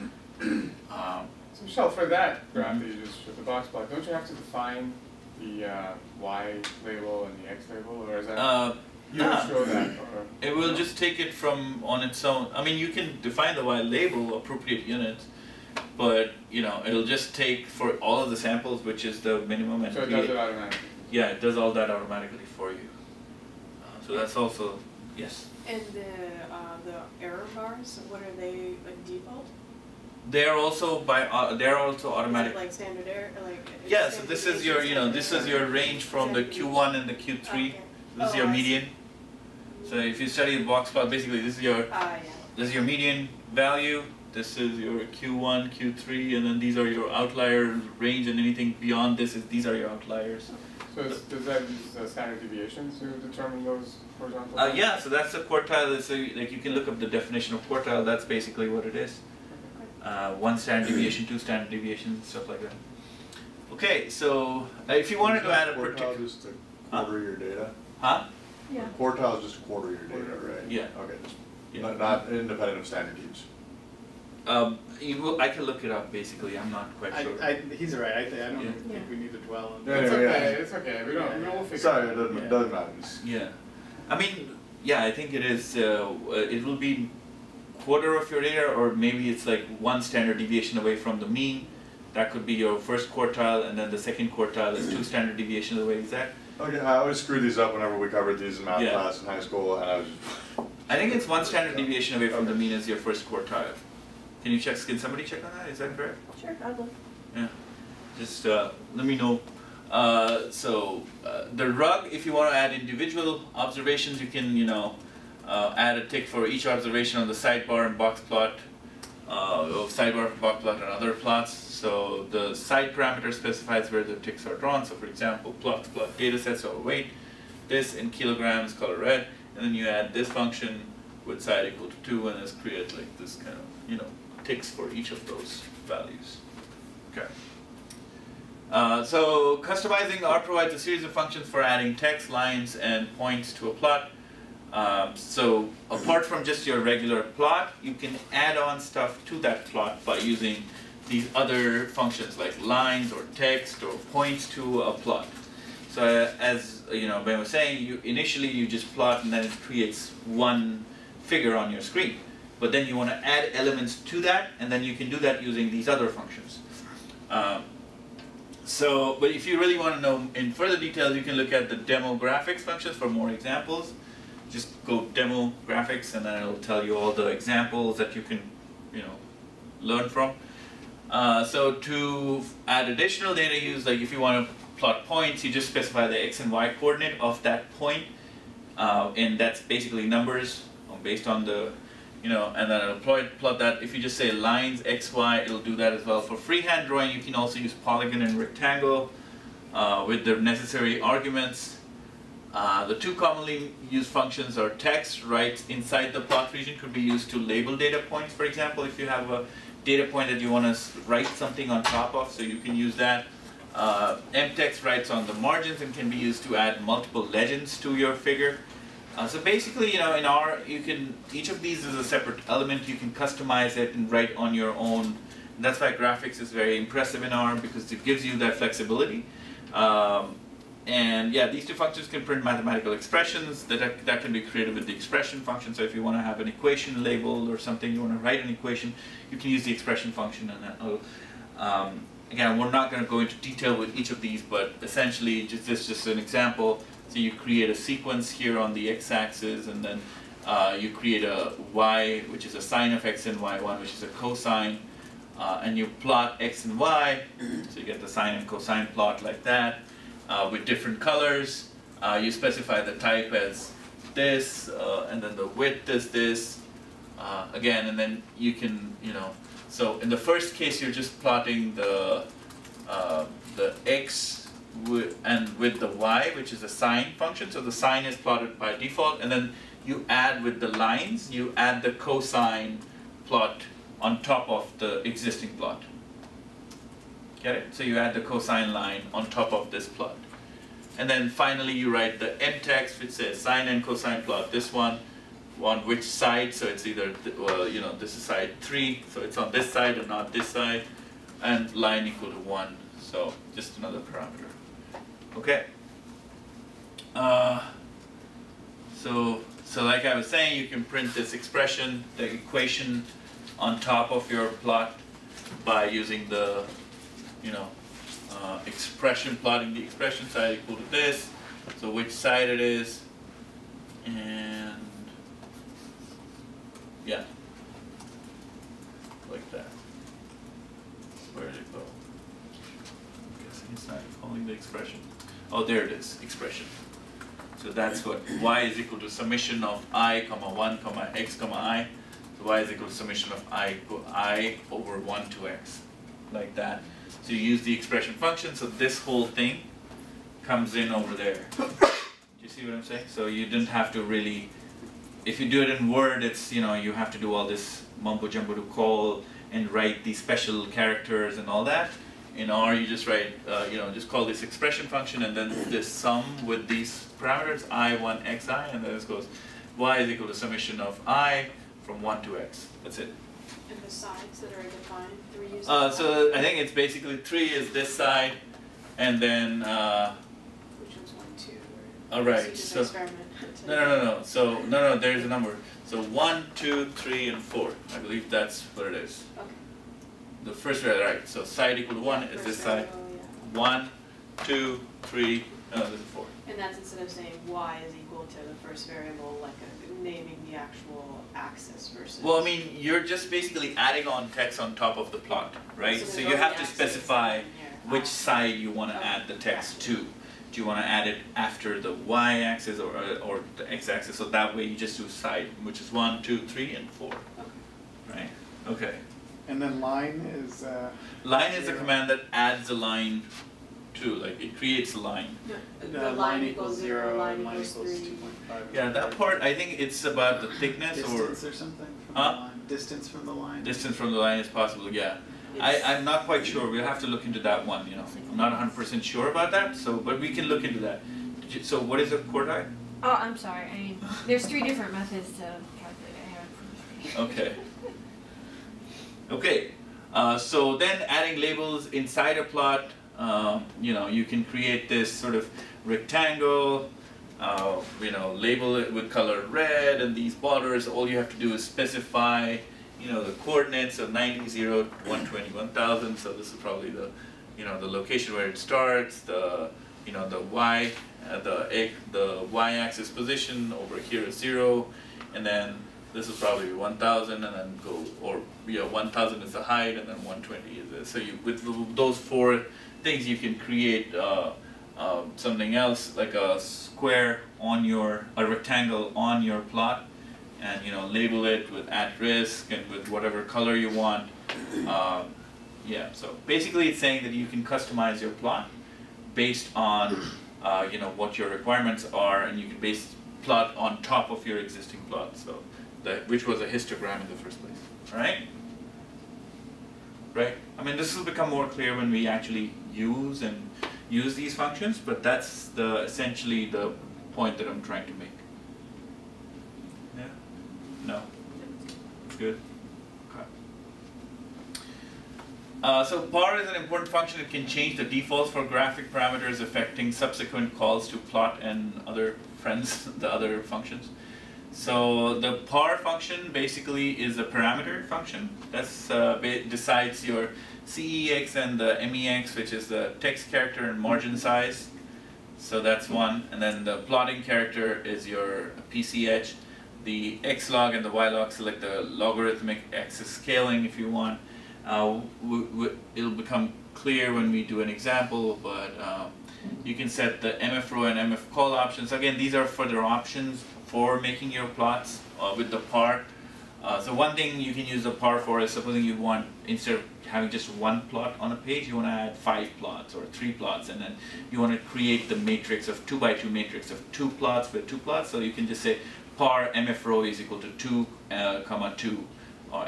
So Michelle, for that graph that you just showed, the box plot, don't you have to define the Y label and the X label, or is that you don't show that? Or, it will just take it from on its own. I mean, you can define the Y label, appropriate units, but it'll just take for all of the samples, which is the minimum, and so it does it automatically. Yeah, it does all that automatically for you. So that's also, yes. And the error bars, what are they, like default? They're also they're also automatic. Is it like standard error, or like? Yeah, so this is your this is your range from the Q1 and the Q3. Okay. This is your median. So if you study the box plot, basically this is your this is your median value. This is your Q1, Q3, and then these are your outlier range, and anything beyond this is these are your outliers. So does that use standard deviations to determine those horizontal? Yeah, so that's the quartile. So like you can look up the definition of quartile. That's basically what it is. 1 standard deviation, 2 standard deviations, stuff like that. Okay, so if you wanted to add a particular, just to quarter your data. Huh? Yeah. Quartile is just a quarter your data, right? Yeah. Okay, just Yeah. not independent of standard use. I can look it up. Basically, I'm not quite sure. He's right. I don't Yeah. think we need to dwell on Yeah, that. It's yeah, okay. yeah. It's okay. We'll figure Sorry, it it out. doesn't matter. Just- Yeah, I mean, yeah, I think it is. It will be quarter of your data, or maybe it's like 1 standard deviation away from the mean. That could be your first quartile, and then the second quartile is 2 standard deviations away. Is that? Okay, I always screw these up whenever we covered these in math Yeah. class in high school, and I was I think it's 1 standard deviation away from the Okay. mean as your first quartile. Can you check? Can somebody check on that? Is that correct? Sure, I'll look. Yeah. Just let me know. The rug, if you want to add individual observations, you can add a tick for each observation on the sidebar and box plot, sidebar, box plot, and other plots. So the side parameter specifies where the ticks are drawn. So for example, plot data sets or weight, this in kilograms, color red, and then you add this function with side equal to 2, and it's create like this kind of, ticks for each of those values. Okay. So customizing R provides a series of functions for adding text, lines, and points to a plot. So apart from just your regular plot, you can add on stuff to that plot by using these other functions like lines or text or points to a plot. So as you know, Ben was saying, initially you just plot and then it creates one figure on your screen. But then you want to add elements to that, and then you can do that using these other functions. But if you really want to know in further details, you can look at the demo graphics functions for more examples. Just go demo graphics, and then it'll tell you all the examples that you can, learn from. So to add additional data use, like if you want to plot points, you just specify the x and y coordinate of that point, and that's basically numbers based on the, and then it'll plot that. If you just say lines x, y, it'll do that as well. For freehand drawing, you can also use polygon and rectangle with the necessary arguments. The two commonly used functions are text, right inside the plot region, could be used to label data points. For example, if you have a data point that you want to write something on top of, so you can use that. mtext writes on the margins and can be used to add multiple legends to your figure. So basically, in R, each of these is a separate element. You can customize it and write on your own. And that's why graphics is very impressive in R, because it gives you that flexibility. And yeah, these two functions can print mathematical expressions that can be created with the expression function. So if you want to have an equation labeled or something, you want to write an equation, you can use the expression function, and that. Again, we're not going to go into detail with each of these, but essentially, this is just an example. So you create a sequence here on the x-axis, and then you create a y, which is a sine of x, and y1, which is a cosine, and you plot x and y, so you get the sine and cosine plot like that, with different colors. You specify the type as this, and then the width is this, again, and then you can, so in the first case, you're just plotting the x with the y, which is a sine function. So the sine is plotted by default, and then you add with the lines, you add the cosine plot on top of the existing plot. Get it? So you add the cosine line on top of this plot. And then finally you write the mtext, which says sine and cosine plot this one, on which side, so it's either, this is side 3, so it's on this side and not this side, and line equal to 1, so just another parameter. Okay. So like I was saying, you can print this expression, the equation, on top of your plot by using the, expression, plotting the expression side equal to this, so which side it is, and yeah, like that. Where did it go? I'm guessing it's not calling the expression. Oh, there it is, expression. So that's what y is equal to summation of I, comma 1, comma x, comma I. So y is equal to summation of I over 1 to x, like that. So you use the expression function, so this whole thing comes in over there. Do you see what I'm saying? So you didn't have to really, if you do it in Word, it's, you have to do all this mumbo jumbo to call and write these special characters and all that. In R, you just write, just call this expression function, and then this sum with these parameters, I1, xi, and then this goes y is equal to summation of I from 1 to x. That's it. And the sides that are defined, 3 is so I think it's basically 3 is this side, and then which one's 1, 2? All right. You just So experiment. no. So no. There's a number. So 1, 2, 3, and 4. I believe that's what it is. Okay. The first variable, right? So side equal to 1 is this side. 1, 2, 3. No, this is 4. And that's instead of saying y is equal to the first variable, like naming the actual axis versus. Well, I mean, you're just basically adding on text on top of the plot, right? So you there's have already to axes specify in here. which side you want to Okay. add the text to. Do you want to add it after the y-axis or the x-axis? So that way you just do side, which is 1, 2, 3, and 4, right? Okay. And then line is Line is a 0. command that adds a line to, like it creates a line. The line equals 0, line equals 3. 2.5. Yeah, that part, I think it's about the thickness Distance or something from Huh? the line. Distance from the line. distance from the line is possible, yeah. I'm not quite sure. We'll have to look into that one. You know, I'm not 100% sure about that. So, but we can look into that. So, what is a chord height? Oh, I'm sorry. I mean, there's 3 different methods to calculate it. I haven't Okay. Okay. So then adding labels inside a plot, you know, you can create this sort of rectangle, you know, label it with color red and these borders. All you have to do is specify, you know, the coordinates of 90, 0, 120, 1000. So this is probably the, you know, the location where it starts, the, you know, the y, the y-axis position over here is 0, and then this is probably 1000, and then go, or yeah, 1000 is the height, and then 120 is this. So you, with those 4 things, you can create something else like a square on your, a rectangle on your plot, and you know, label it with @risk and with whatever color you want. Yeah, so basically it's saying that you can customize your plot based on you know, what your requirements are, and you can base plot on top of your existing plot. So which was a histogram in the first place, right? Right? I mean, this will become more clear when we actually use these functions, but that's essentially the point that I'm trying to make. Yeah? No? Good? Okay. So par is an important function. It can change the defaults for graphic parameters affecting subsequent calls to plot and other friends, the other functions. So the par function basically is a parameter function that's decides your CEX and the MEX, which is the text character and margin size. So that's one. And then the plotting character is your PCH. The Xlog and the Ylog select the logarithmic axis scaling if you want. It'll become clear when we do an example, but you can set the MFRow and MFCall options. Again, these are further options for making your plots with the par. So one thing you can use the par for is supposing you want, instead of having just one plot on a page, you want to add 5 plots or 3 plots, and then you want to create the matrix of 2 by 2 matrix of 2 plots with 2 plots. So you can just say par MFRow is equal to 2, comma 2, or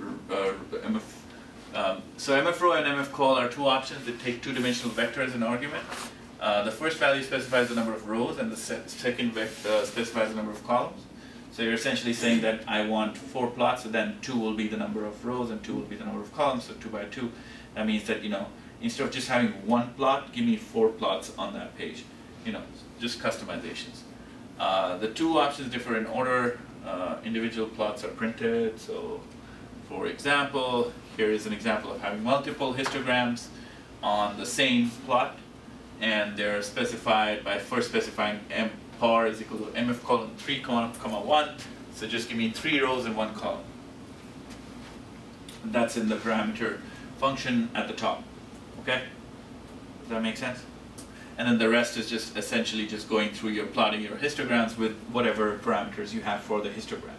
so MFRow and MFCall are 2 options that take 2-dimensional vector as an argument. The first value specifies the number of rows, and the second vector specifies the number of columns. So you're essentially saying that I want 4 plots, so then 2 will be the number of rows and 2 will be the number of columns, so 2 by 2. That means that, you know, instead of just having 1 plot, give me 4 plots on that page. You know, just customizations. The 2 options differ in order. Individual plots are printed, so for example, here is an example of having multiple histograms on the same plot, and they're specified by first specifying par is equal to MF colon 3, comma 1, so just give me 3 rows and 1 column. That's in the parameter function at the top, okay? Does that make sense? And then the rest is just essentially just going through your plotting your histograms with whatever parameters you have for the histogram.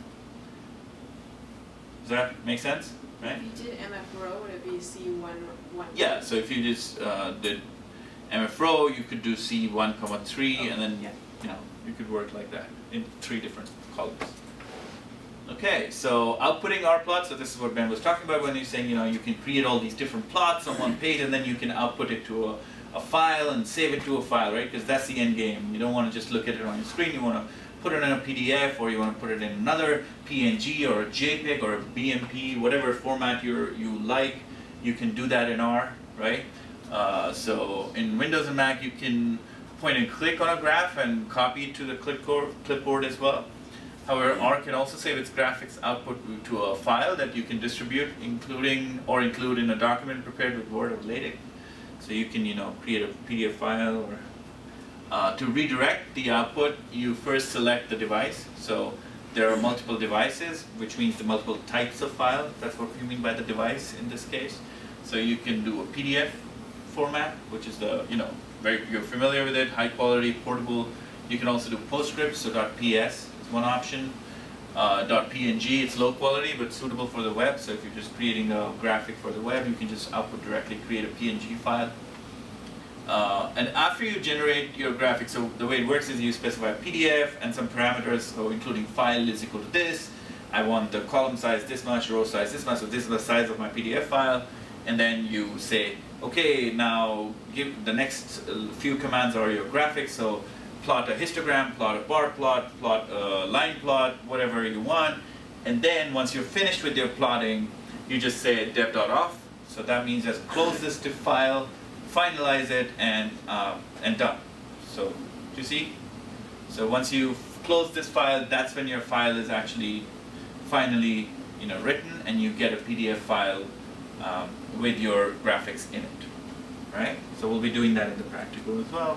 Does that make sense? Right? If you did MFRow, would it be C1? Yeah, so if you just did MFRow, you could do C1, comma 3, and then you know, you could work like that in 3 different columns. Okay, so outputting our plots, so this is what Ben was talking about when he's saying, you know, you can create all these different plots on one page, and then you can output it to a file and save it to a file, right? Because that's the end game. You don't want to just look at it on your screen, you want to put it in a PDF, or you want to put it in another PNG or a JPEG or a BMP, whatever format you like. You can do that in R, right? So in Windows and Mac, you can point and click on a graph and copy it to the clipboard as well. However, R can also save its graphics output to a file that you can distribute, include in a document prepared with Word or LaTeX. So you can, you know, create a PDF file, or to redirect the output, you first select the device. So there are multiple devices, which means the multiple types of file. That's what we mean by the device in this case. So you can do a PDF format, which is the, you know, you're familiar with it, high quality, portable. You can also do PostScript, so .ps is one option. .png, it's low quality but suitable for the web. So if you're just creating a graphic for the web, you can just output directly, create a PNG file. And after you generate your graphic, so the way it works is you specify PDF and some parameters, so including file is equal to this. I want the column size this much, row size this much, so this is the size of my PDF file. and then you say, okay, now give the next few commands are your graphics, so plot a histogram, plot a bar plot, plot a line plot, whatever you want, and then once you're finished with your plotting, you just say dev.off, so that means just close this to file, finalize it, and done. So, do you see? So once you close this file, that's when your file is actually finally, written, and you get a PDF file with your graphics in it, right? So we'll be doing that in the practical as well.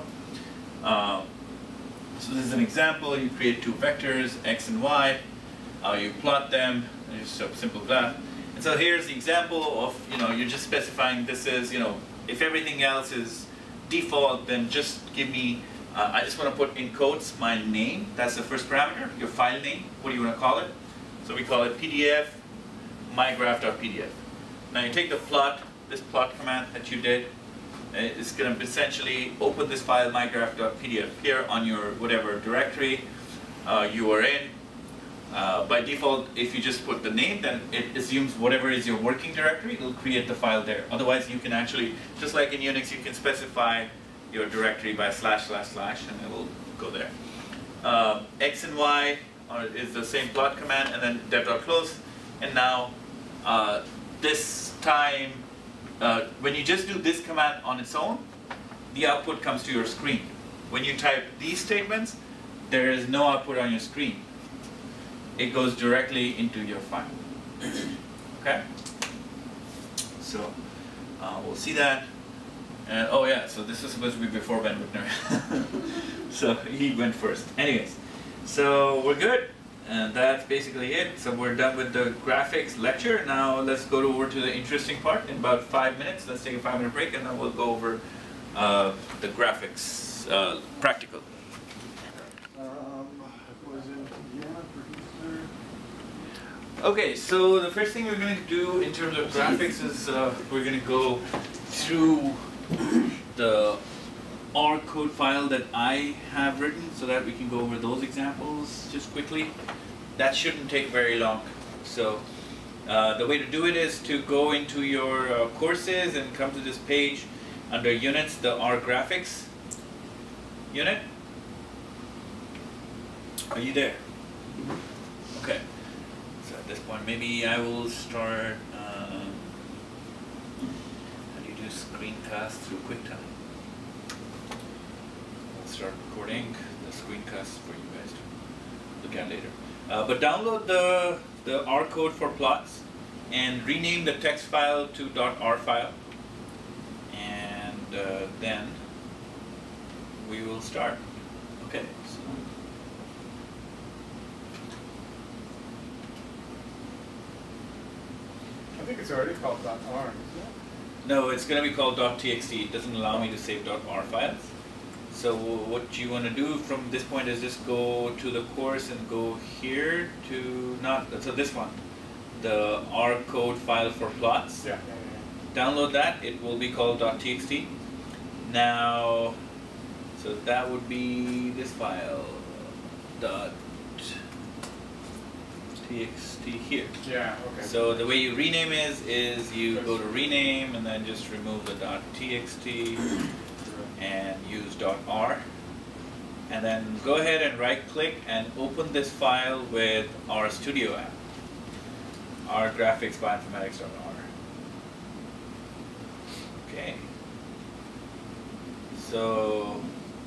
So this is an example. You create two vectors, x and y. You plot them. Just a simple graph. And so here's the example of, you're just specifying this is, if everything else is default, then just give me. I just want to put in quotes my name. That's the first parameter. Your file name. What do you want to call it? So we call it PDF mygraph.pdf. Now you take the plot, this plot command that you did, it's going to essentially open this file mygraph.pdf here on your whatever directory you are in. By default, if you just put the name, then it assumes whatever is your working directory, it'll create the file there. Otherwise, you can actually, just like in Unix, you can specify your directory by /// and it will go there. X and Y is the same plot command, and then dev.close. And now, this time, when you just do this command on its own, the output comes to your screen. When you type these statements, there is no output on your screen. It goes directly into your file. Okay? So, we'll see that. And oh yeah, so this was supposed to be before Ben Whitner. So he went first. Anyways, so we're good. And that's basically it. So we're done with the graphics lecture. Now let's go over to the interesting part in about 5 minutes. Let's take a 5-minute break, and then we'll go over the graphics practical. Okay, so the first thing we're going to do in terms of graphics is we're going to go through the R code file that I have written so that we can go over those examples just quickly. That shouldn't take very long. So the way to do it is to go into your courses and come to this page under units, the R graphics unit. Are you there? Okay. So at this point, maybe I will start. How do you do screencast through QuickTime? I'll start recording the screencast for you guys to look at later. But download the R code for plots and rename the text file to .r file, and then we will start. Okay. So I think it's already called .r, isn't it? no, it's going to be called .txt. It doesn't allow me to save .r files. So what you want to do from this point is just go to the course and go here to so this one, the R code file for plots. Yeah. Download that. It will be called .txt. Now, so that would be this file .txt here. Yeah. Okay. So the way you rename is you go to rename and then just remove the .txt and use .r, and then go ahead and right click and open this file with R Studio app, R graphics bioinformatics.r. Okay. So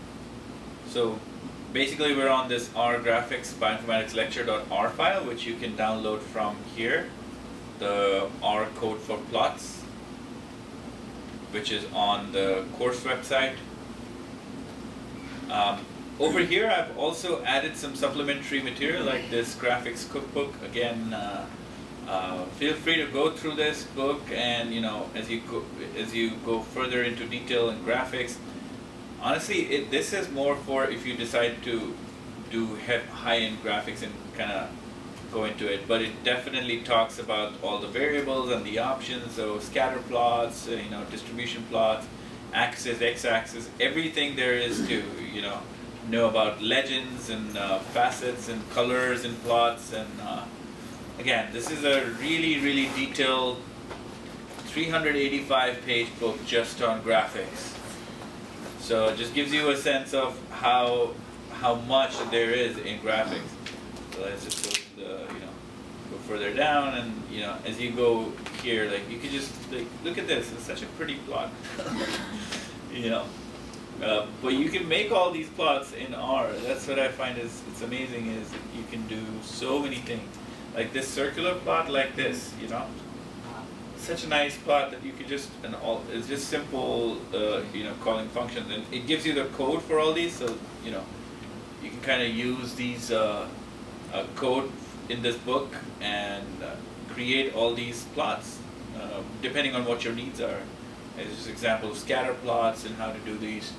basically we're on this R graphics bioinformatics lecture.r file, which you can download from here, the R code for plots, which is on the course website. Over here I've also added some supplementary material like this graphics cookbook. Again, feel free to go through this book, and as you go further into detail in graphics. Honestly, this is more for if you decide to do high-end graphics and kind of go into it, but it definitely talks about all the variables and the options, so scatter plots, distribution plots, axis, x-axis, everything there is to know about legends and facets and colors and plots. And again, this is a really detailed 385 page book just on graphics. So it just gives you a sense of how much there is in graphics. So let's just go to the, go further down, and as you go here, like you could just look at this. It's such a pretty plot. But you can make all these plots in R. That's what I find it's amazing, is that you can do so many things. Like this circular plot like this, such a nice plot that you could just, it's just simple, calling functions, and it gives you the code for all these, so, you can kind of use these code in this book and create all these plots, depending on what your needs are. There's just example of scatter plots and how to do these,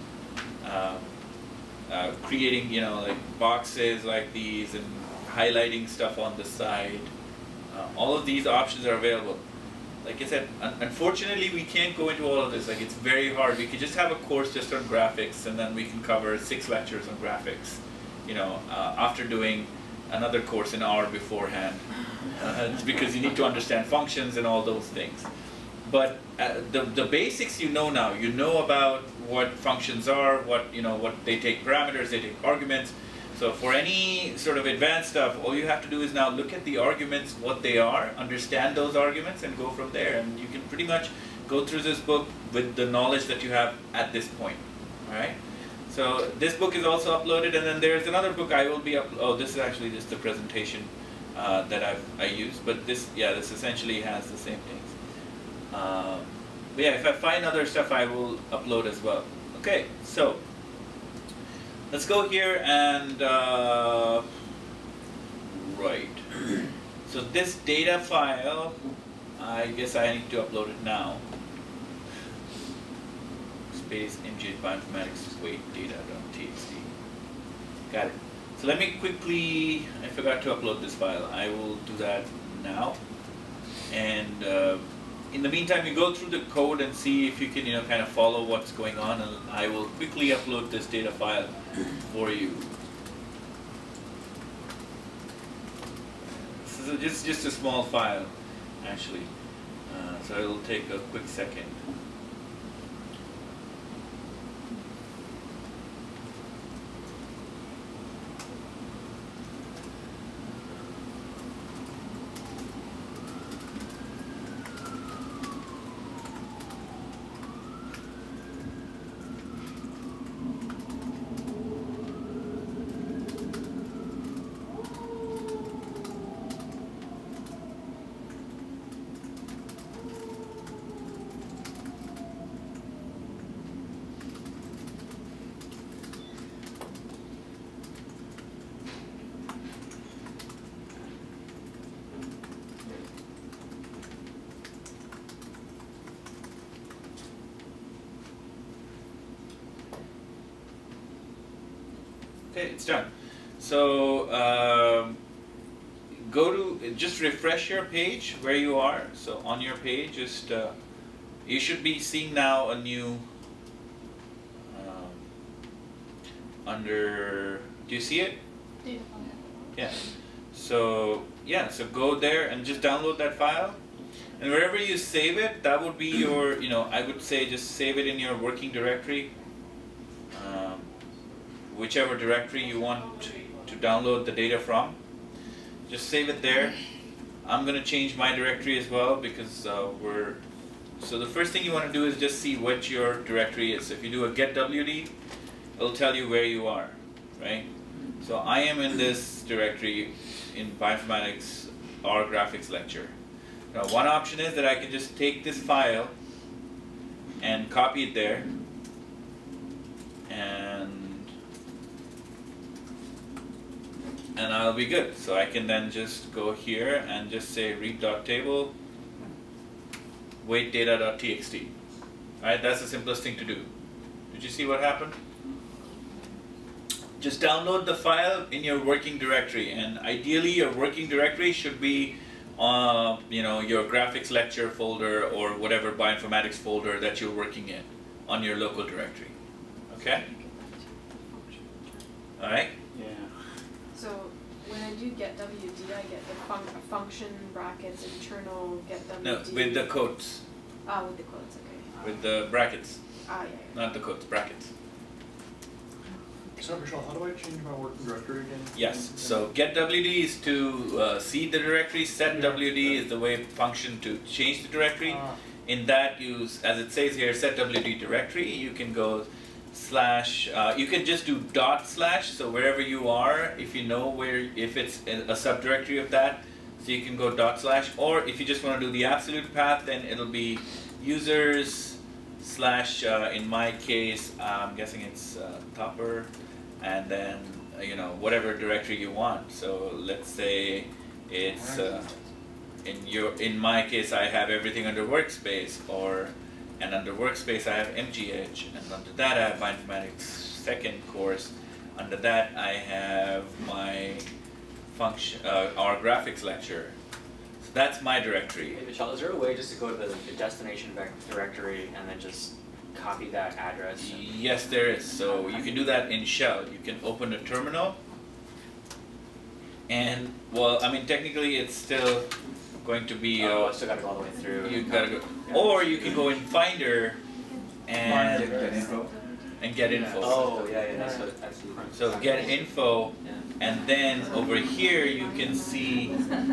creating, like boxes like these and highlighting stuff on the side. All of these options are available. Like I said, unfortunately we can't go into all of this. Like, it's very hard. We could just have a course just on graphics, and then we can cover 6 lectures on graphics, after doing another course in R beforehand. It's because you need to understand functions and all those things. But the basics now. You know about what functions are, what they take parameters, they take arguments. So for any sort of advanced stuff, all you have to do is now look at the arguments, what they are, understand those arguments, and go from there. And you can pretty much go through this book with the knowledge that you have at this point. All right. So this book is also uploaded, and then there's another book I will be this is actually just the presentation that I used, but this essentially has the same things. But yeah, if I find other stuff, I will upload as well. Okay, so let's go here and right. So this data file, I guess I need to upload it now. Space MJ bioinformatics weight data.txt. Got it. So let me quickly, I forgot to upload this file. I will do that now. And in the meantime, you go through the code and see if you can, kind of follow what's going on, and I will quickly upload this data file for you. This is just a small file, actually. So it will take a quick second. Okay, it's done. So just refresh your page where you are. So on your page, just you should be seeing now a new under. Do you see it? Yeah. So yeah. So go there and just download that file. And wherever you save it, that would be your. I would say just save it in your working directory. Whichever directory you want to download the data from, just save it there. I'm going to change my directory as well, because so the first thing you want to do is just see what your directory is. So if you do a get WD, it'll tell you where you are, right? So I am in this directory in Bioinformatics R Graphics Lecture. Now one option is that I can just take this file and copy it there, and I'll be good. So I can then just go here and just say read.table weight data.txt. Alright, that's the simplest thing to do. Did you see what happened? Just download the file in your working directory, and ideally your working directory should be your graphics lecture folder or whatever bioinformatics folder that you're working in on your local directory. Okay? Alright? Yeah. So when I do get WD, I get the function brackets internal get WD. No, with the quotes. Ah, with the quotes, okay. with the brackets, Ah, yeah, yeah. not the quotes, brackets. So Michelle, how do I change my working directory again? Yes, so get WD is to seed the directory, set WD is the way function to change the directory. In that use, as it says here, set WD directory, you can go slash, you can just do dot slash, so wherever you are, if you know where, if it's a subdirectory of that, so you can go dot slash, or if you just want to do the absolute path, then it'll be users slash, in my case, I'm guessing it's topper, and then, you know, whatever directory you want. So let's say it's, in my case, I have everything under workspace, and under workspace I have MGH, and under that I have bioinformatics second course. Under that I have my function, our graphics lecture. So that's my directory. Hey Michelle, is there a way just to go to the destination directory and then just copy that address? Yes, there is. So you can do that in Shell. You can open a terminal, and well, I mean technically it's still going to be. I still gotta go all the way through. You gotta go, or you can go in Finder and get info. Oh yeah, that's So get info, and then over here you can see.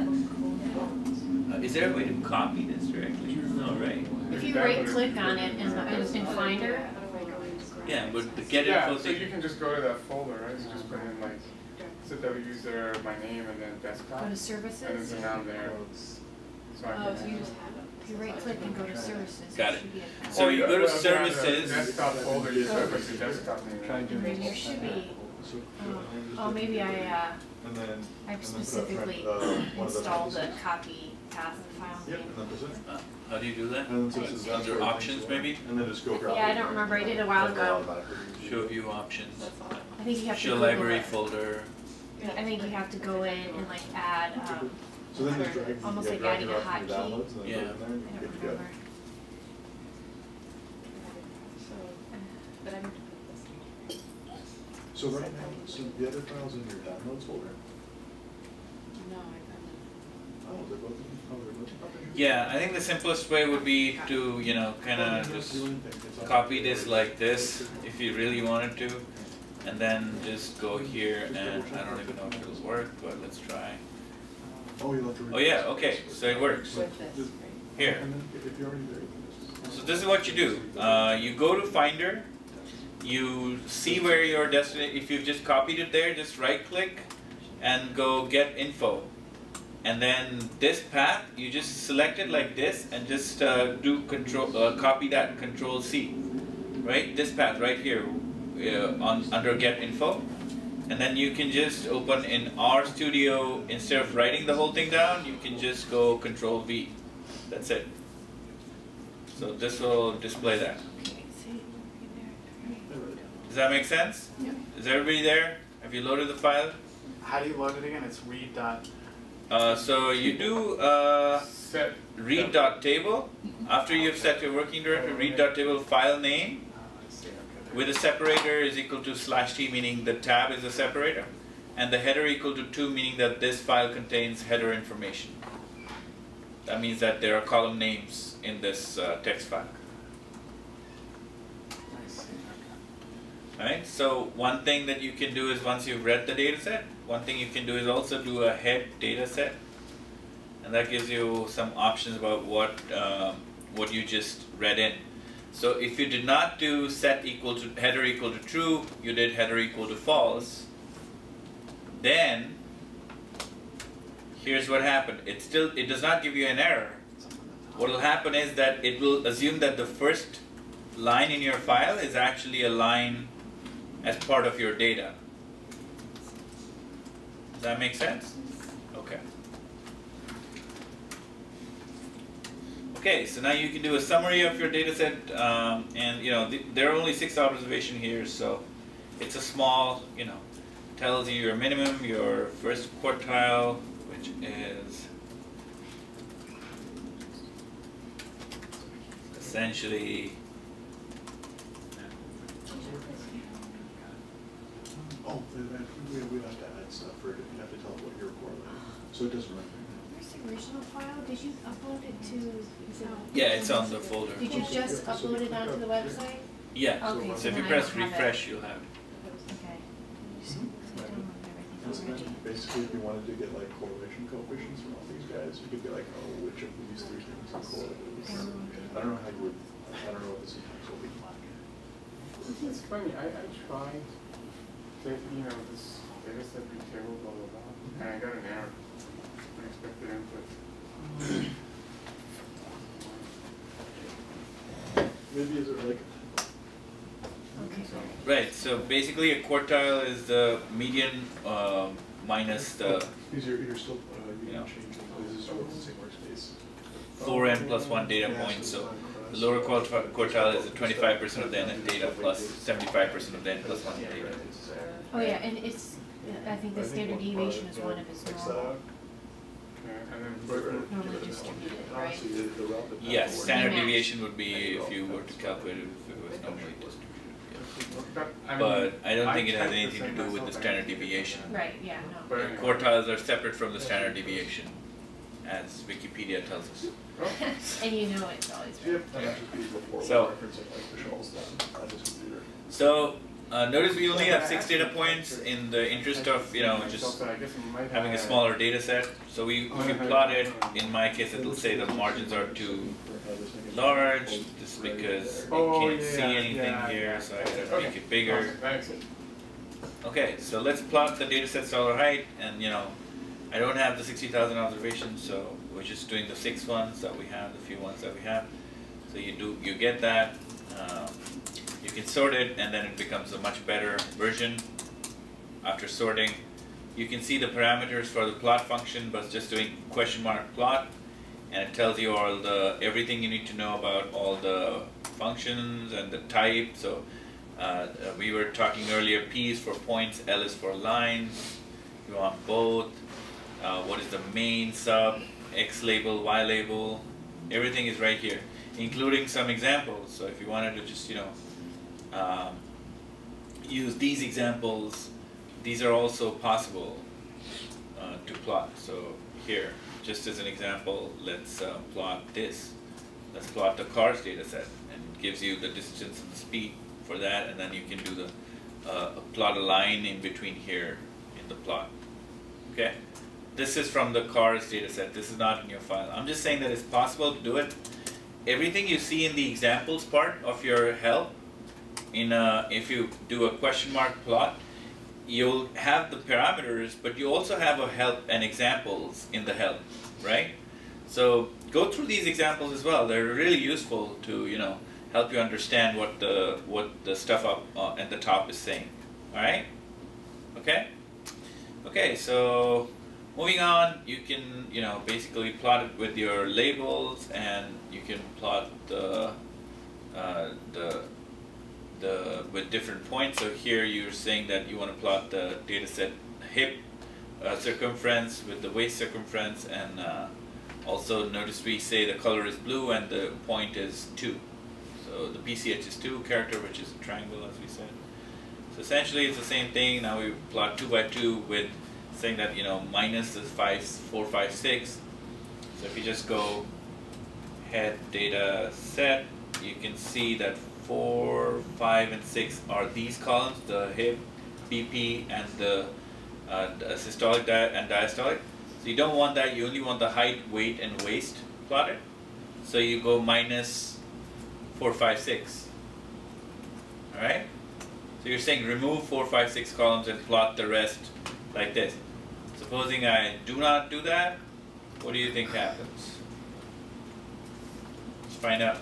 Is there a way to copy this directly? No, right? If you right click on it in Finder. Yeah, but the get Yeah, info so thing. you can just go to that folder, right? So just put in like, set the user, my name, and then desktop. Go to And then services. so down there. So I Oh, can. so you just have it. If you right click and go to services, Got it it. should be at that. So you go to Well, if you're on the services. Desktop folder, you start with the desktop name. Right, there should be. Oh, maybe I specifically installed the copy path file Yep, name. and then this is, How do you do that? and then this is Under options maybe? And then just go grab. Yeah, I don't remember. I did it a while ago. Show view options. I think you have to Show Google library it. folder. I think you have to go in and like add, So then just drag, almost yeah, like drag adding it a up from your hotkey. downloads and then Yeah. go in there and I you're don't good to go. remember. So right now, so the other files in your downloads folder? Oh, they're both in, they're both in. Yeah, I think the simplest way would be to, you know, kind of just copy this like this if you really wanted to, and then just go here and I don't even know if it'll work, but let's try. Oh, you'll have to. Oh yeah, okay, so it works. Here. And then if you're already there, you can just. So this is what you do. You go to Finder, you see where your destination, if you've just copied it there, just right click and go get info. And then this path, you just select it like this and just do copy that Control C, right? This path right here under get info. And then you can just open in RStudio, instead of writing the whole thing down, you can just go Control V. That's it. So this will display that. Does that make sense? Yeah. Is everybody there? Have you loaded the file? How do you load it again? It's read dot. So you do Set. read.table. After you've set your working directory, read.table file name I see. Okay. with a separator is equal to /t, meaning the tab is a separator, and the header equal to 2, meaning that this file contains header information. That means that there are column names in this text file. I see. Okay. Right? So one thing that you can do is once you've read the data set, one thing you can do is also do a head data set, and that gives you some options about what you just read in. So if you did not do set equal to header equal to true, you did header equal to false, then here's what happened. It does not give you an error. What will happen is that it will assume that the first line in your file is actually a line as part of your data. Does that make sense? Okay. Okay, so now you can do a summary of your data set, and you know, there are only 6 observations here, so it's a small, you know, tells you your minimum, your first quartile, which is essentially Oh, we have to add stuff for it, you have to tell it what you're correlating, so it doesn't run. original file? Did you upload it to? Yeah, it's on the folder. Did you just upload it onto the website? Yeah. Okay, So if you then I press don't have it. refresh, you'll have it. Okay. So I downloaded everything already. Basically, if you wanted to get like correlation coefficients from all these guys, you could be like, oh, which of these three things are correlated? I don't know how you would, I don't know what the syntax will be. It's funny, I tried to, this data set be table, blah, blah, blah, and I got an error. Unexpected input. Maybe is it like, Okay. Right. So basically, a quartile is the median minus the because you're still, you Yeah. can change it, this is still the same workspace. 4n plus 1 data point. So the lower quartile is the 25% of the n data plus 75% of the n plus 1 data. Oh yeah, and it's, I think the standard deviation is one of its normal, And then first, normally distributed, right? Yes, standard Match. deviation would be if you were to calculate it if it was normally distributed. I mean, But I don't think it has tried to anything to send do with the myself standard anything. deviation. Right, yeah, no. But anyway. Quartiles are separate from the standard deviation, as Wikipedia tells us. And you know it's always right. Yep, that should be before So- referencing like the shells done on this computer. So notice we only have 6 data points in the interest of just I guess it might having a have- smaller data set. So if we plot it, in my case it'll say the margins are too large, just because I Oh, can't see yeah, anything yeah, here, yeah. so I gotta Okay. make it bigger. Awesome, thanks. Okay, so let's plot the data set's dollar height, and I don't have the 60,000 observations, so we're just doing the 6 ones that we have, the few ones that we have. So you get that. You can sort it, and then it becomes a much better version. After sorting, you can see the parameters for the plot function, but it's just doing question mark plot, and it tells you all the everything you need to know about all the functions and the type. So we were talking earlier, P is for points, L is for lines. You want both. What is the main sub, X label, Y label? Everything is right here, including some examples. So if you wanted to just use these examples, these are also possible to plot. So here, just as an example, let's plot this. Let's plot the cars data set, and it gives you the distance and the speed for that, and then you can do the plot a line in between here in the plot. Okay, this is from the cars data set. This is not in your file. I'm just saying that it's possible to do it. Everything you see in the examples part of your help, if you do a question mark plot, you'll have the parameters, but you also have a help and examples in the help, right? So go through these examples as well. They're really useful to help you understand what the stuff up at the top is saying. All right? Okay. Okay. So moving on, you can basically plot it with your labels, and you can plot the with different points. So here you're saying that you want to plot the data set hip circumference with the waist circumference, and also notice we say the color is blue and the point is 2. So the PCH is 2 character, which is a triangle, as we said. So essentially it's the same thing. Now we plot 2 by 2 with saying that minus is 4, 5, 6. So if you just go head data set, you can see that 4, 5, and 6 are these columns, the hip, BP, and the systolic and diastolic. So you don't want that, you only want the height, weight, and waist plotted. So you go minus 4, 5, 6. Alright? So you're saying remove 4, 5, 6 columns and plot the rest like this. Supposing I do not do that, what do you think happens? Let's find out.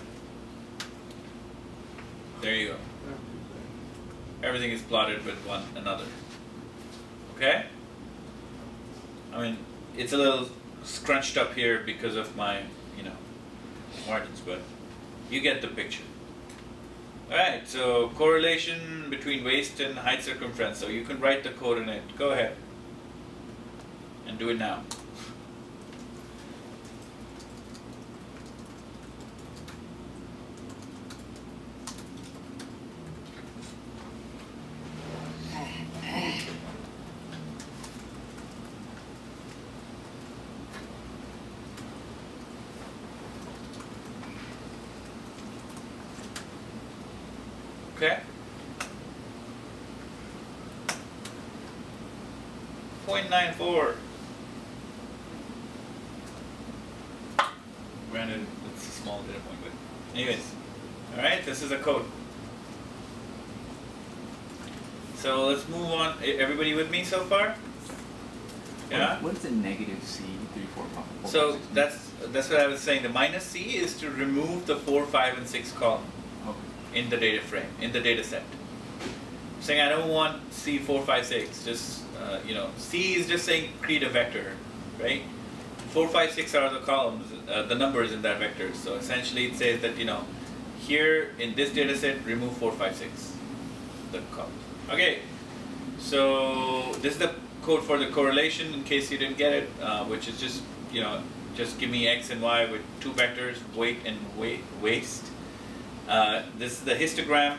There you go. Everything is plotted with one another. Okay? I mean, it's a little scrunched up here because of my, margins, but you get the picture. Alright, so correlation between waist and height circumference. So you can write the code in it. Go ahead and do it now. Okay. 0.94. Granted, it's a small data point, but anyways. Alright, this is a code. So let's move on. Everybody with me so far? Yeah? What's the negative C, 3, 4, 5? So that's what I was saying. The minus C is to remove the 4, 5, and 6 column in the data frame, in the data set. Saying I don't want C 4, 5, 6. Just you know, C is just saying create a vector, right? 4, 5, 6 are the columns, the numbers in that vector. So essentially, it says that, you know, here in this data set, remove 4, 5, 6, the columns. Okay. So this is the code for the correlation, in case you didn't get it, which is just, you know, just give me x and y with 2 vectors, weight and waist. This is the histogram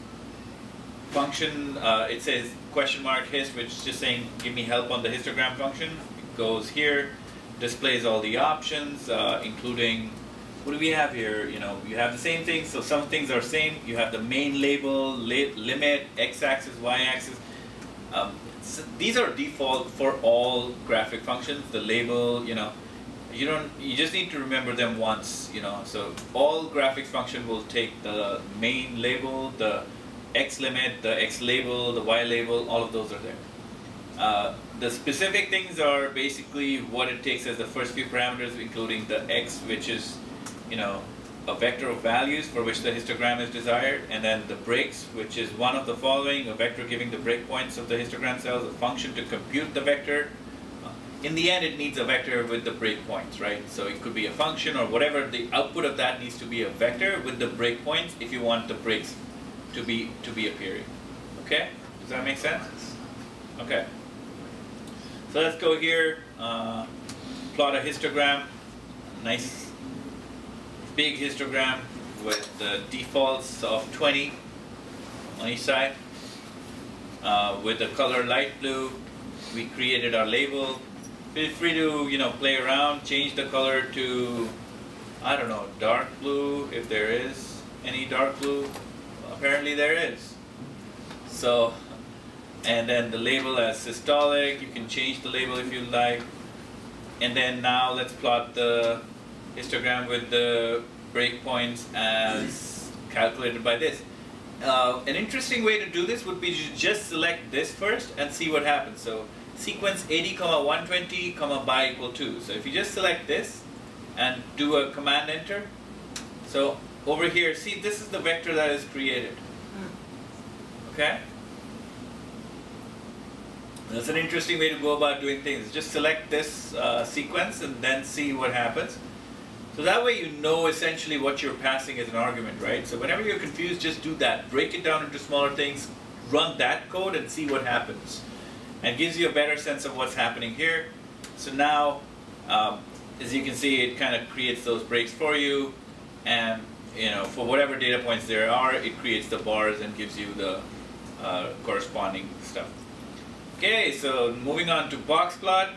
function. It says question mark hist, which is just saying give me help on the histogram function. It goes here, displays all the options, including, what do we have here? You know, you have the same thing, so some things are same. You have the main label, limit, x-axis, y-axis. So these are default for all graphic functions. The label, you know, you just need to remember them once, you know. So all graphics function will take the main label, the x limit, the x label, the y label, all of those are there. The specific things are basically what it takes as the first few parameters, including the x, which is, you know, a vector of values for which the histogram is desired, and then the breaks, which is one of the following, a vector giving the breakpoints of the histogram cells, a function to compute the vector. In the end, it needs a vector with the breakpoints, right? So it could be a function or whatever. The output of that needs to be a vector with the breakpoints if you want the breaks to be appearing. Okay? Does that make sense? Okay. So let's go here. Plot a histogram. Nice big histogram with the defaults of 20 on each side. With the color light blue, we created our label. Feel free to, you know, play around, change the color to, I don't know, dark blue, if there is any dark blue. Well, apparently there is. So, and then the label as systolic, you can change the label if you like. And then now let's plot the histogram with the breakpoints as calculated by this. An interesting way to do this would be to just select this first and see what happens. So sequence 80, 120, by equal 2. So if you just select this and do a command enter, so over here, see, this is the vector that is created. Okay? That's an interesting way to go about doing things. Just select this sequence and then see what happens. So that way you know essentially what you're passing as an argument, right? So whenever you're confused, just do that. Break it down into smaller things, run that code and see what happens. And it gives you a better sense of what's happening here. So now, as you can see, it kind of creates those breaks for you. And, you know, for whatever data points there are, it creates the bars and gives you the corresponding stuff. Okay, so moving on to box plot.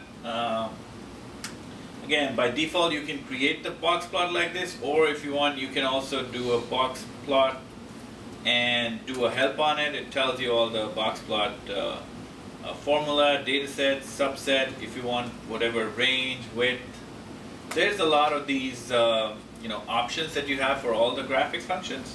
Again, by default, you can create the box plot like this, or if you want, you can also do a box plot and do a help on it. It tells you all the box plot formula, data set, subset, if you want whatever range, width. There's a lot of these you know, options that you have for all the graphics functions.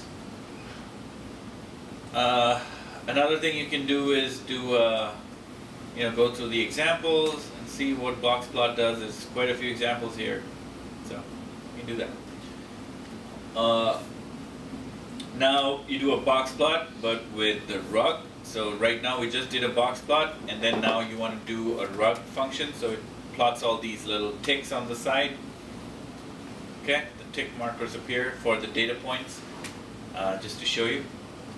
Another thing you can do is do you know, go through the examples and see what box plot does. There's quite a few examples here, so you can do that. Now you do a box plot, but with the rug. So right now we just did a box plot, and then now you want to do a rug function. So it plots all these little ticks on the side. Okay, the tick markers appear for the data points, just to show you.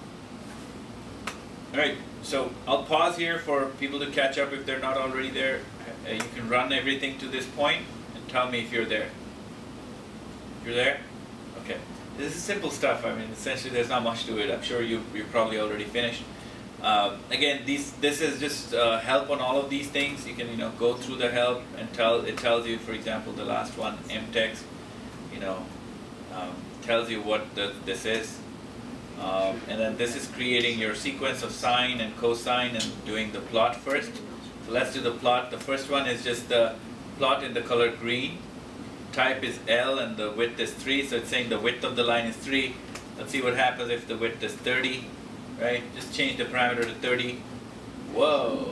All right. So I'll pause here for people to catch up if they're not already there. You can run everything to this point and tell me if you're there. You're there? Okay. This is simple stuff. I mean, essentially there's not much to it. I'm sure you're probably already finished. Again, this is just help on all of these things. You can, you know, go through the help and it tells you, for example, the last one, mtext, you know, tells you what this is. And then this is creating your sequence of sine and cosine and doing the plot first. So let's do the plot. The first one is just the plot in the color green. Type is L and the width is 3, so it's saying the width of the line is 3. Let's see what happens if the width is 30, right? Just change the parameter to 30. Whoa!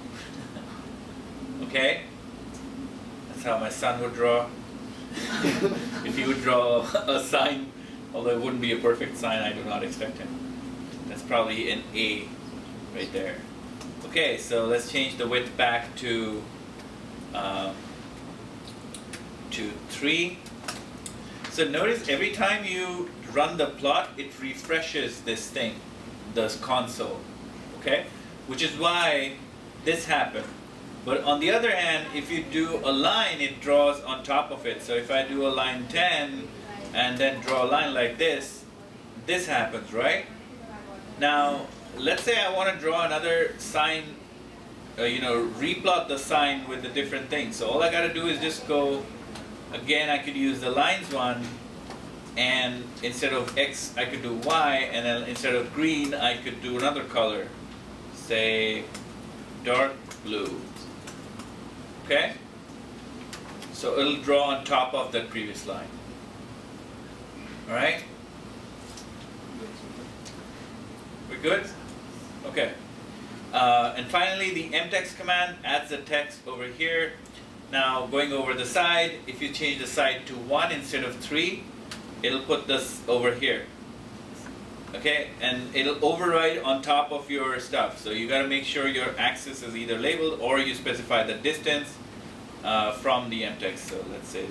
Okay? That's how my son would draw. If he would draw a sine, although it wouldn't be a perfect sine, I do not expect him. That's probably an A right there. Okay, so let's change the width back to 3. So notice every time you run the plot, it refreshes this thing, this console, okay? Which is why this happened. But on the other hand, if you do a line, it draws on top of it. So if I do a line 10 and then draw a line like this happens, right? Now, let's say I want to draw another sine, replot the sine with the different things. So all I got to do is just go, again, I could use the lines one, and instead of X, I could do Y, and then instead of green, I could do another color, say dark blue. Okay? So it'll draw on top of that previous line. Alright? We're good? Okay. And finally, the mtext command adds the text over here. Now, going over the side, if you change the side to 1 instead of 3, it'll put this over here. Okay? And it'll override on top of your stuff. So you gotta make sure your axis is either labeled or you specify the distance from the mtext. So let's say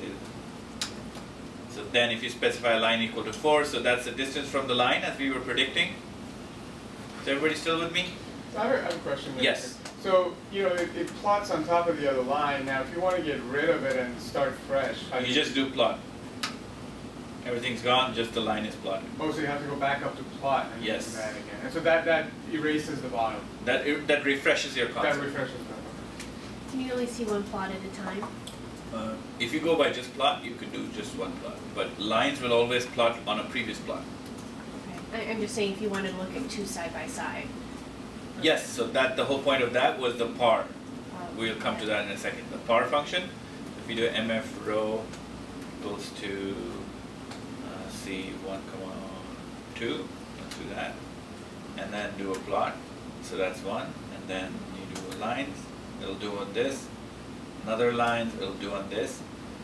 so then if you specify a line equal to 4, so that's the distance from the line as we were predicting. Is everybody still with me? So I have a question there. Yes. So, it plots on top of the other line. Now, if you want to get rid of it and start fresh, You just do plot. Everything's gone, just the line is plotted. Oh, so you have to go back up to plot and Yes. do that again. And so that erases the bottom. That refreshes your That concept. refreshes the bottom. Can you only see one plot at a time? If you go by just plot, you could do just one plot. But lines will always plot on a previous plot. Okay. I'm just saying if you wanted to look at two side by side. Yes, so that the whole point of that was the par. We'll come to that in a second. The par function, if you do mf row equals to C1, 2, let's do that. And then do a plot, so that's 1. And then you do lines, it'll do on this. Another lines, it'll do on this.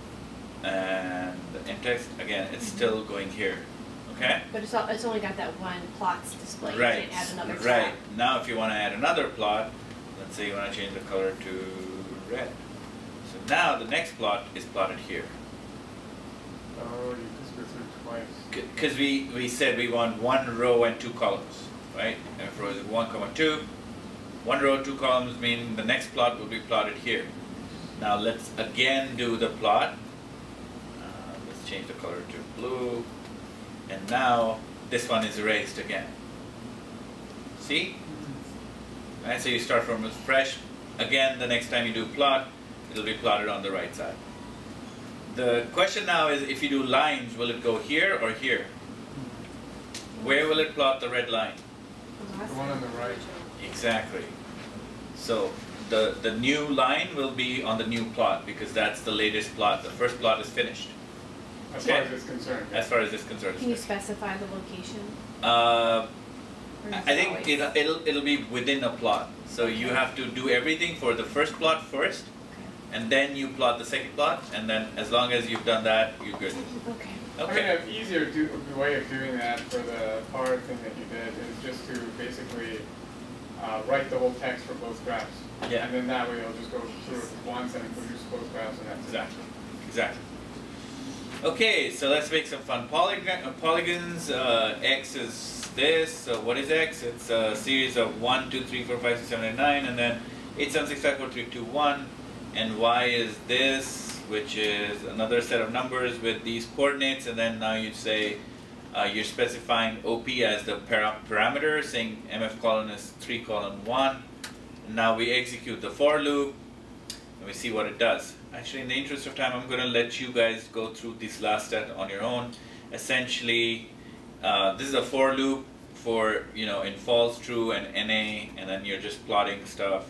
And the mtext, again, it's still going here. Okay? But it's only got that one plots display. Right. You can't add another Right. tab. Now if you want to add another plot, let's say you want to change the color to red. So now the next plot is plotted here. Oh, you just go through twice. Because we said we want 1 row and 2 columns, right? And if row is 1, 2, 1 row, 2 columns mean the next plot will be plotted here. Now let's again do the plot. Let's change the color to blue. And now this one is erased again. See? Right, so you start from fresh. Again, the next time you do plot, it'll be plotted on the right side. The question now is, if you do lines, will it go here or here? Where will it plot the red line? The one on the right. Exactly. So the new line will be on the new plot because that's the latest plot. The first plot is finished. As far as it's concerned. As far as it's concerned. Can you specify the location? I Or is it think always- it'll be within a plot. So you have to do everything for the first plot first, and then you plot the second plot, and then as long as you've done that, you're good. Okay. I mean, an easier way of doing that for the par thing that you did is just to basically write the whole text for both graphs. Yeah. And then that way you'll just go through it once and produce both graphs and that's Exactly. Exactly. Okay, so let's make some fun polygons. X is this. So what is X? It's a series of 1, 2, 3, 4, 5, 6, 7, 8, 9, and then 8, 7, 6, 5, 4, 3, 2, 1. And Y is this, which is another set of numbers with these coordinates. And then now you say you're specifying OP as the parameter, saying MF colon is 3 colon 1. And now we execute the for loop, and we see what it does. Actually, in the interest of time, I'm going to let you guys go through this last step on your own. Essentially, this is a for loop. for, you know, in false, true, and NA, and then you're just plotting stuff.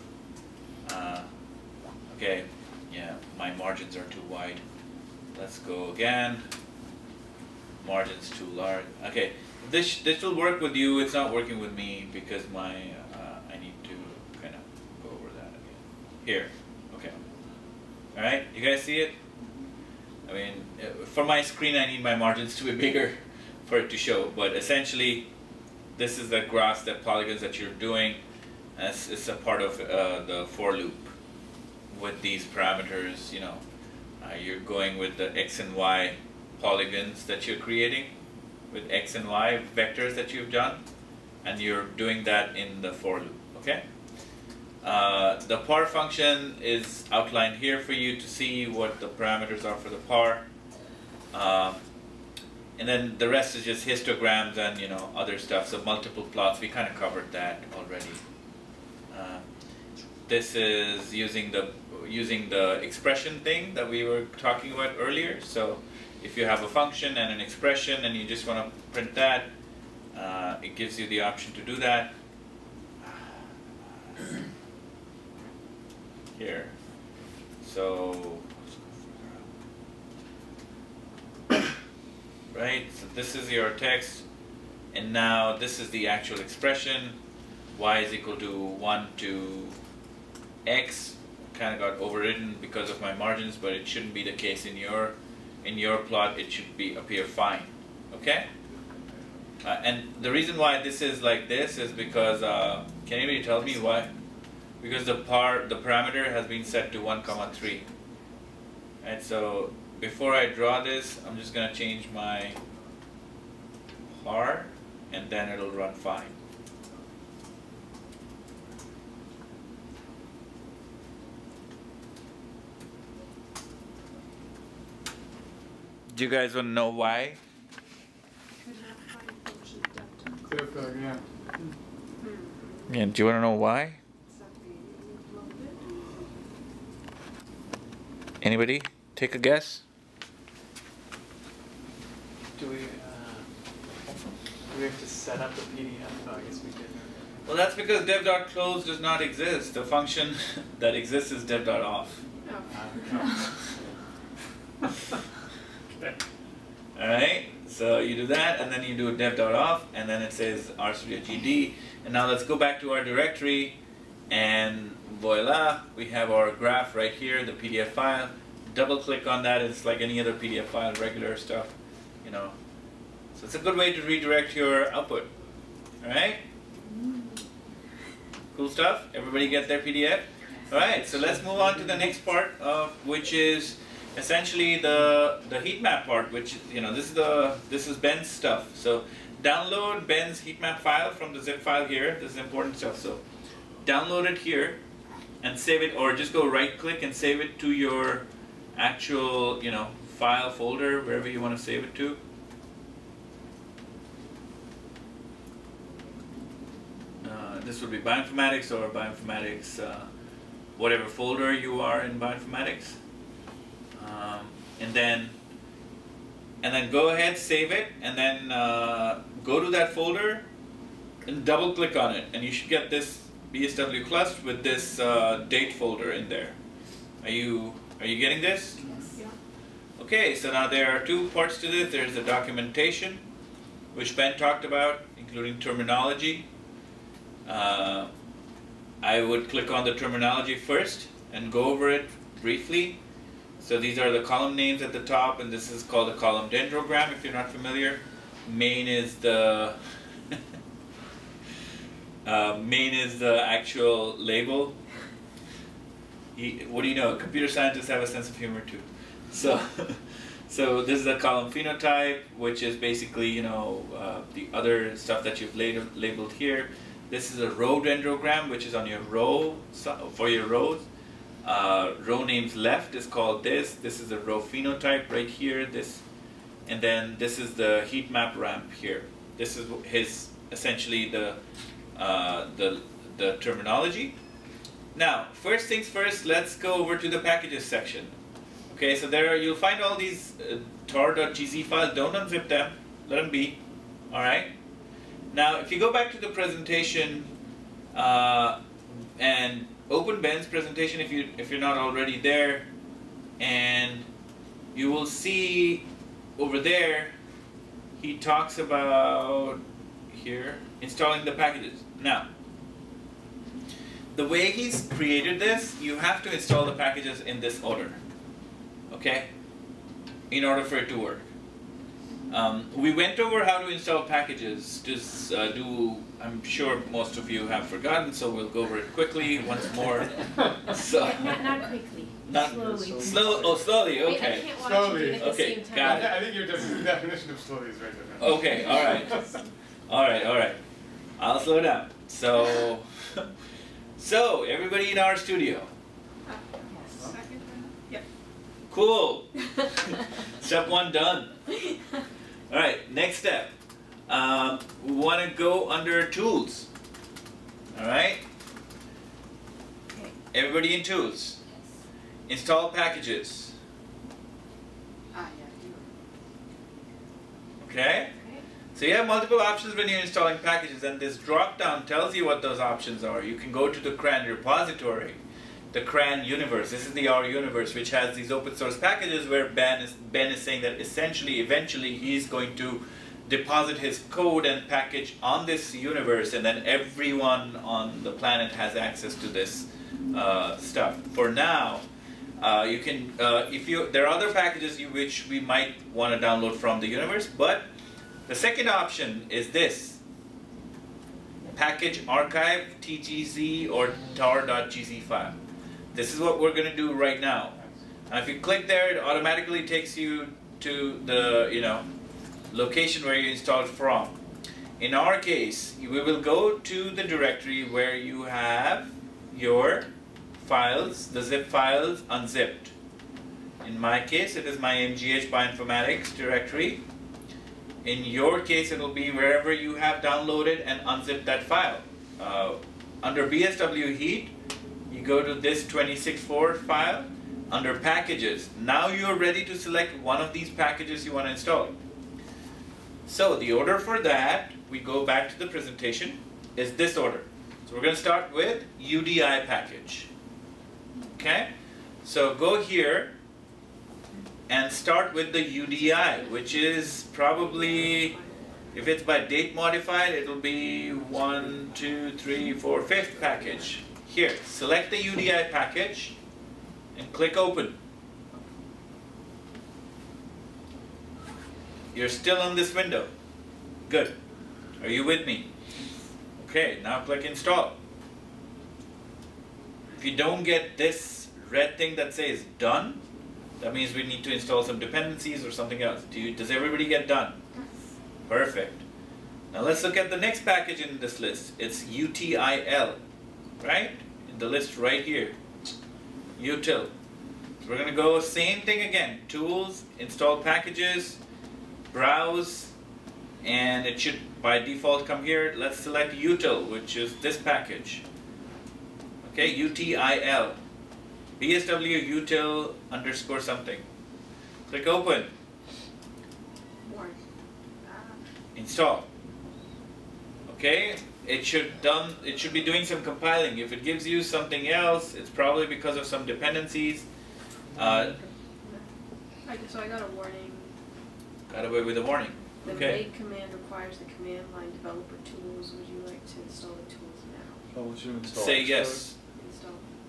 Okay, yeah, my margins are too wide. Let's go again. Margins too large. Okay, this will work with you. It's not working with me because my I need to kind of go over that again. Here, okay. All right, you guys see it? I mean, for my screen, I need my margins to be bigger for it to show. But essentially, this is the graphs, the polygons that you're doing. And it's a part of the for loop with these parameters. You know, you're going with the x and y polygons that you're creating with x and y vectors that you've done, and you're doing that in the for loop. Okay. The par function is outlined here for you to see what the parameters are for the par, and then the rest is just histograms and, you know, other stuff. So multiple plots, we kind of covered that already. This is using the expression thing that we were talking about earlier. So if you have a function and an expression and you just want to print that, it gives you the option to do that. Here. So, right, so this is your text, and now this is the actual expression. Y is equal to 1 to x. Kind of got overridden because of my margins, but it shouldn't be the case in your plot. It should appear fine. Okay. And the reason why this is like this is because can anybody tell me why? Because the parameter has been set to 1, 3. And so before I draw this, I'm just going to change my par, and then it'll run fine. Do you guys want to know why? Clear fill, yeah. Yeah, do you want to know why? Anybody take a guess? Do we have to set up the PDF? No, I guess we did. Well, that's because dev.close does not exist. The function that exists is dev.off. Okay. Alright, so you do that, and then you do dev.off, and then it says RStudio GD. And now let's go back to our directory, and voila, we have our graph right here, the PDF file. Double click on that, it's like any other PDF file, regular stuff, you know. So it's a good way to redirect your output. Alright? Cool stuff? Everybody get their PDF? Alright, so let's move on to the next part, which is essentially the heat map part, which, you know, this is Ben's stuff. So download Ben's heat map file from the zip file here. This is important stuff. So download it here and save it, or just go right click and save it to your actual, you know, file folder, wherever you want to save it to. This would be bioinformatics or bioinformatics, whatever folder you are in bioinformatics. And then go ahead, save it, and then go to that folder and double click on it, and you should get this BSW cluster with this date folder in there. Are you getting this? Yes. Yeah. Okay, so now there are two parts to this. There's the documentation, which Ben talked about, including terminology. I would click on the terminology first and go over it briefly. So these are the column names at the top, and this is called a column dendrogram if you're not familiar. Main is the actual label. What do you know? Computer scientists have a sense of humor too. So, so this is a column phenotype, which is basically, you know, the other stuff that you've labeled here. This is a row dendrogram, which is on your row for your rows. Row names left is called this. This is a row phenotype right here. This, and then this is the heat map ramp here. This is his essentially the terminology. Now, first things first, let's go over to the packages section. Okay, so there you'll find all these tar.gz files. Don't unzip them. Let them be. All right. Now, if you go back to the presentation and open Ben's presentation, if you're not already there, and you will see over there he talks about here installing the packages. Now, the way he's created this, you have to install the packages in this order, okay, in order for it to work. We went over how to install packages to I'm sure most of you have forgotten, so we'll go over it quickly once more. So, not quickly. Slowly. Slowly, okay. I can't watch Slowly. you at the Okay, same time. got it. I think your definition of slowly is very different. Okay, alright. I'll slow down. So everybody in our studio. Yep. Cool. Step 1 done. Alright, next step. We want to go under tools. Alright? Okay. Everybody in tools. Install packages. Yeah. Okay? Okay. So you have multiple options when you're installing packages, and this drop down tells you what those options are. You can go to the CRAN repository, the CRAN universe. This is the R universe, which has these open source packages where Ben is saying that essentially, eventually, he's going to deposit his code and package on this universe, and then everyone on the planet has access to this stuff. For now, you can, there are other packages which we might want to download from the universe, but the second option is this: package archive tgz or tar.gz file. This is what we're going to do right now. Now, if you click there, it automatically takes you to the location where you installed from. In our case, we will go to the directory where you have your files, the zip files unzipped. In my case, it is my MGH bioinformatics directory. In your case, it will be wherever you have downloaded and unzipped that file. Under BSW heat, you go to this 26.4 file. Under packages, now you're ready to select one of these packages you want to install. So the order for that, we go back to the presentation, is this order. So we're going to start with UDI package. Okay? So go here and start with the UDI, which is probably, if it's by date modified, it'll be 1, 2, 3, 4, 5th package. Here, select the UDI package and click open. You're still on this window. Good. Are you with me? Okay, now click install. If you don't get this red thing that says done, that means we need to install some dependencies or something else. Does everybody get done? Perfect. Now let's look at the next package in this list. It's util, right? In the list right here. Util. So we're going to go same thing again. Tools, install packages, browse, and it should by default come here. Let's select util, which is this package. Okay, util. BSW util underscore something. Click open. Install. Okay, it should be doing some compiling. If it gives you something else, it's probably because of some dependencies. So I got a warning. Got away with a warning. The Okay. make command requires the command line developer tools. Would you like to install the tools now? Oh, would you install Say Xcode? yes. Install.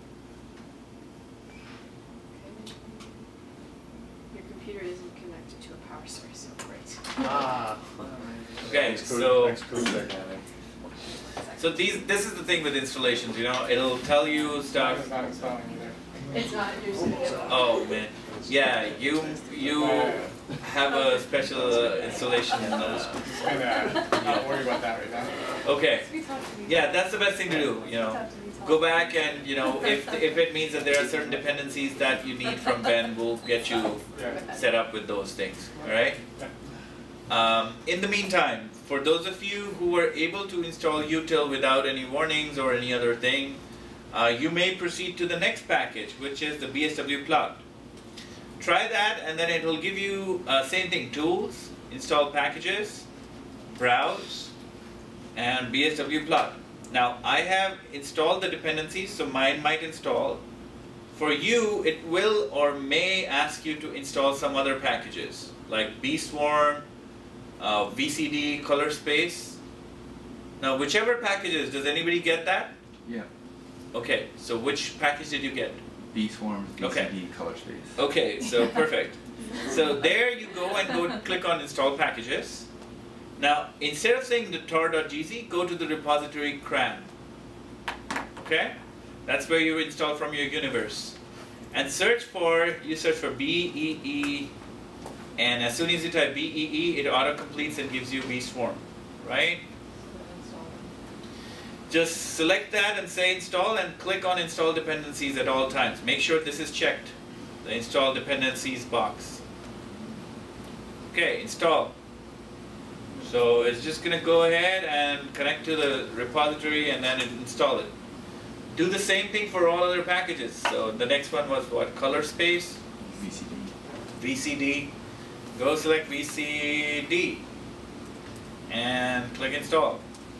Okay. Your computer isn't connected to a power source, so great. Ah. Okay, Xcode so dynamic. this is the thing with installations. It'll tell you stuff. It's not installing either. It's not inducing it. Oh man, yeah, you have a special installation. Not worry about that right now. Okay, yeah, that's the best thing to do. Go back and if it means that there are certain dependencies that you need from Ben, we'll get you set up with those things. All right. In the meantime, for those of you who were able to install util without any warnings or any other thing, you may proceed to the next package, which is the BSW plug. Try that, and then it will give you same thing: tools, install packages, browse, and BSW plot. Now I have installed the dependencies, so mine might install. For you, it will or may ask you to install some other packages like bswarm, VCD, color space. Now whichever packages, does anybody get that? Yeah. Okay, so which package did you get? bswarm, VCD, Okay. color space. Okay, so perfect. So there you go and click on install packages. Now instead of saying the tar.gz, go to the repository CRAN. Okay? That's where you install from your universe. And search for BEE, and as soon as you type BEE, it auto-completes and gives you bswarm, right? Just select that and say install and click on install dependencies at all times. Make sure this is checked, the install dependencies box. Okay, install. So it's just going to go ahead and connect to the repository and then install it. Do the same thing for all other packages. So the next one was what? Color space? VCD. VCD. Go select VCD and click install.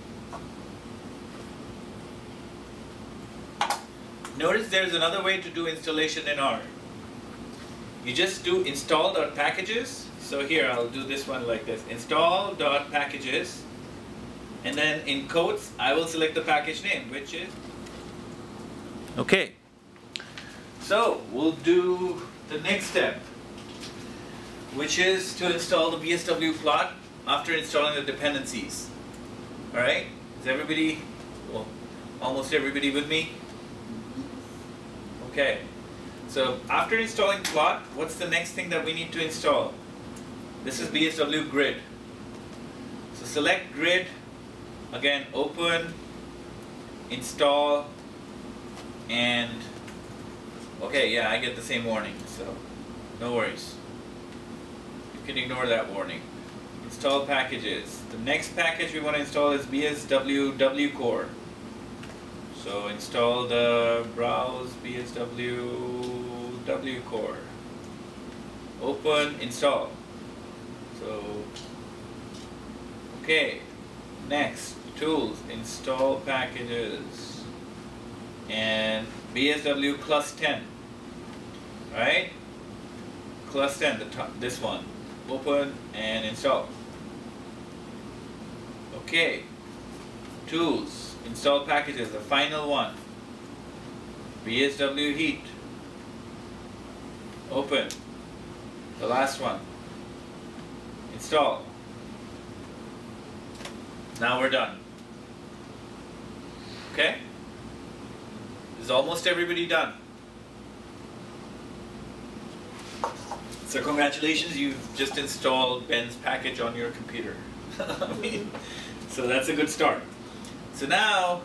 Notice there's another way to do installation in R. You just do install.packages. So here I'll do this one like this. Install.packages, and then in quotes I will select the package name, which is okay. So we'll do the next step, which is to install the BSW plot after installing the dependencies. Alright? Is everybody, well, almost everybody with me? Okay. So after installing plot, what's the next thing that we need to install? This is BSW grid. So select grid, again open, install, and okay, yeah, I get the same warning, so no worries. You can ignore that warning. Install packages. The next package we want to install is BSW wcore. So install the browse BSW wcore. Open, install. So okay, next tools, install packages, and BSW clus10. Right? Clus10, the top, this one. Open and install. Okay. Tools, install packages, the final one. BSW heat. Open. The last one. Install. Now we're done. Okay? Is almost everybody done? So congratulations, you've just installed Ben's package on your computer. So that's a good start. So now,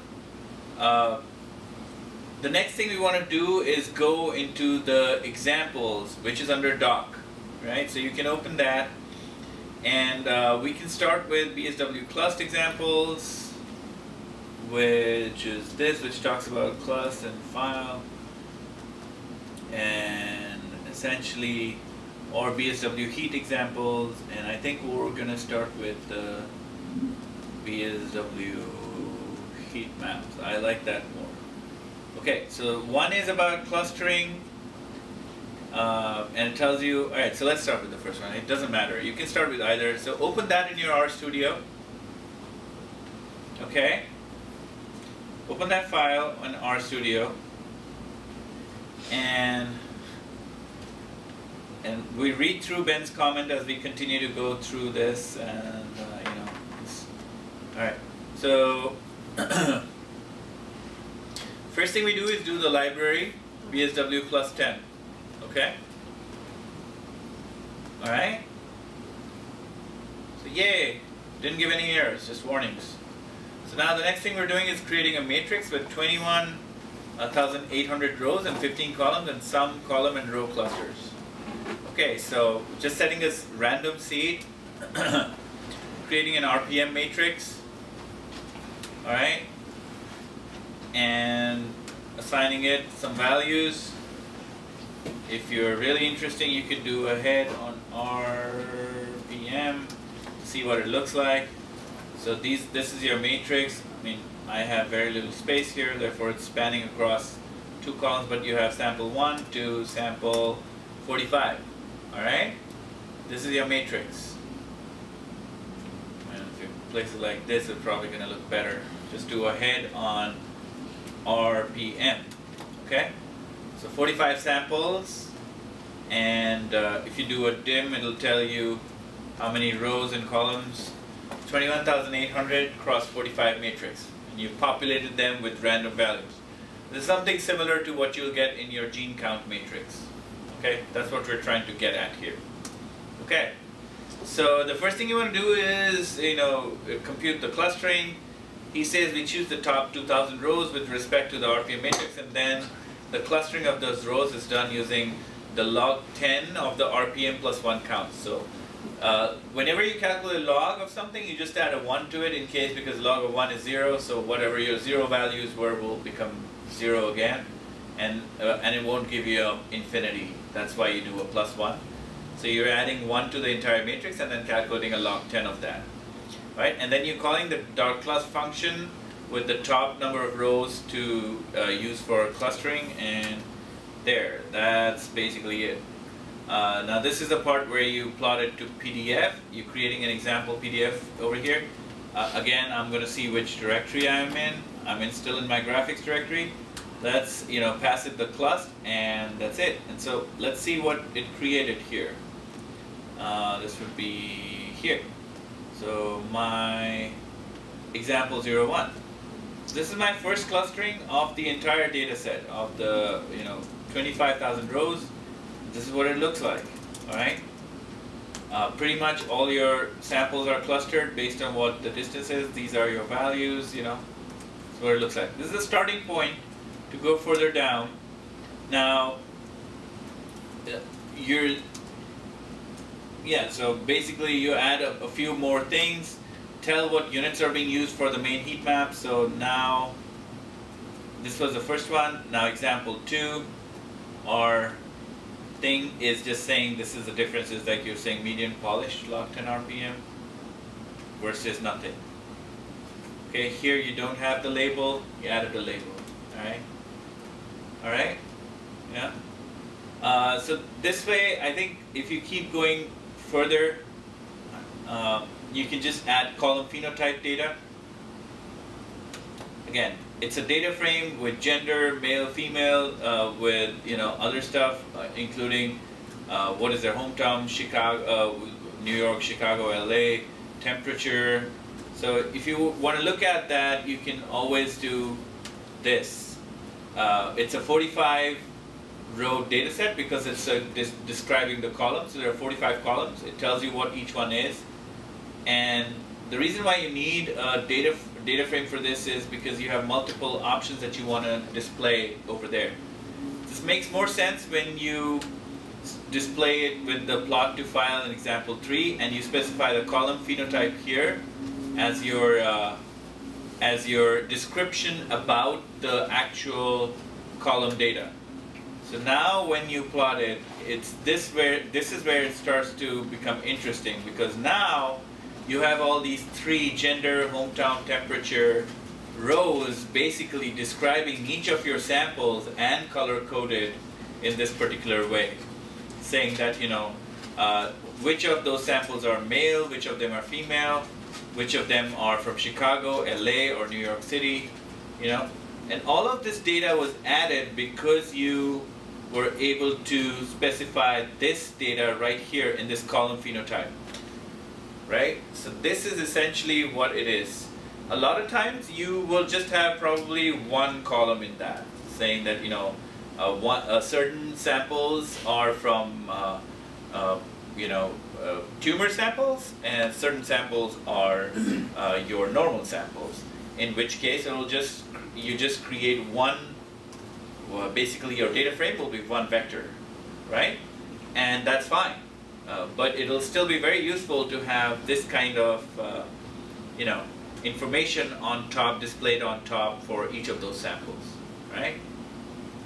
the next thing we want to do is go into the examples, which is under doc, right? So you can open that, and we can start with BSW clust examples, which is this, which talks about clust and file, and essentially, or BSW heat examples, and I think we're going to start with the BSW heat maps. I like that more. Okay, so one is about clustering, and it tells you, alright, so let's start with the first one. It doesn't matter, you can start with either. So open that in your RStudio. Okay, open that file in RStudio, and we read through Ben's comment as we continue to go through this, and you know, alright, so first thing we do is do the library BSW clus10. Okay? Alright? So yay! Didn't give any errors, just warnings. So now the next thing we're doing is creating a matrix with 21,800 rows and 15 columns and some column and row clusters. Okay, so just setting this random seed, creating an RPM matrix, alright, and assigning it some values. If you're really interested, you can do a head on RPM to see what it looks like. So this is your matrix. I mean, I have very little space here, therefore it's spanning across 2 columns, but you have sample 1 to sample 45. Alright? This is your matrix. And if you place it like this, it's probably going to look better. Just do a head on RPM. Okay? So 45 samples, and if you do a dim, it'll tell you how many rows and columns. 21,800 cross 45 matrix, and you populated them with random values. This is something similar to what you'll get in your gene count matrix. Okay, that's what we're trying to get at here. Okay, so the first thing you want to do is, compute the clustering. He says we choose the top 2,000 rows with respect to the RPM matrix, and then the clustering of those rows is done using the log 10 of the RPM plus 1 count. So whenever you calculate log of something, you just add a 1 to it in case, because log of 1 is 0, so whatever your 0 values were will become 0 again, and it won't give you infinity. That's why you do a plus 1. So you're adding 1 to the entire matrix and then calculating a log 10 of that. Right? And then you're calling the .clus function with the top number of rows to use for clustering, and there, that's basically it. Now this is the part where you plot it to PDF. You're creating an example PDF over here. Again, I'm going to see which directory I'm in. I'm still in my graphics directory. Let's pass it the clus, and that's it. And so let's see what it created here. This would be here. So my example 01. This is my first clustering of the entire data set of the 25,000 rows. This is what it looks like. All right. Pretty much all your samples are clustered based on what the distance is. These are your values. That's what it looks like. This is the starting point to go further down. Now, so basically you add a few more things, tell what units are being used for the main heat map. So now, this was the first one. Now example 2, our thing is just saying this is the difference, is like you're saying median polished log 10 RPM versus nothing. Okay, here you don't have the label, you added a label. Alright? Yeah. So this way, I think if you keep going further, you can just add column phenotype data. Again, it's a data frame with gender, male, female, with other stuff, including what is their hometown, Chicago, New York, Chicago, LA, temperature. So if you want to look at that, you can always do this. It's a 45 row data set because it's describing the columns. So there are 45 columns. It tells you what each one is. And the reason why you need a data frame for this is because you have multiple options that you want to display over there. This makes more sense when you display it with the plot to file in example 3, and you specify the column phenotype here as your description about the actual column data. So now when you plot it, this is where it starts to become interesting, because now you have all these 3 gender, hometown, temperature rows basically describing each of your samples and color coded in this particular way, saying that which of those samples are male, which of them are female, which of them are from Chicago, LA, or New York City, and all of this data was added because you were able to specify this data right here in this column phenotype, right? So this is essentially what it is. A lot of times you will just have probably one column in that, saying that certain samples are from tumor samples, and certain samples are your normal samples. In which case, you just create one. Basically, your data frame will be one vector, right? And that's fine. But it'll still be very useful to have this kind of information on top, displayed on top for each of those samples, right?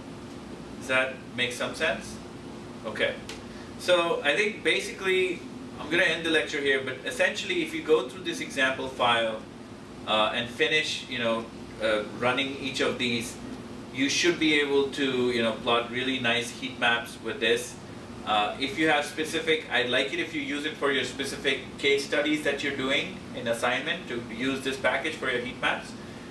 Does that make some sense? Okay. So I think basically I'm going to end the lecture here, but essentially if you go through this example file and finish, running each of these, you should be able to, plot really nice heat maps with this. If you have specific, I'd like it if you use it for your specific case studies that you're doing in assignment, to use this package for your heat maps.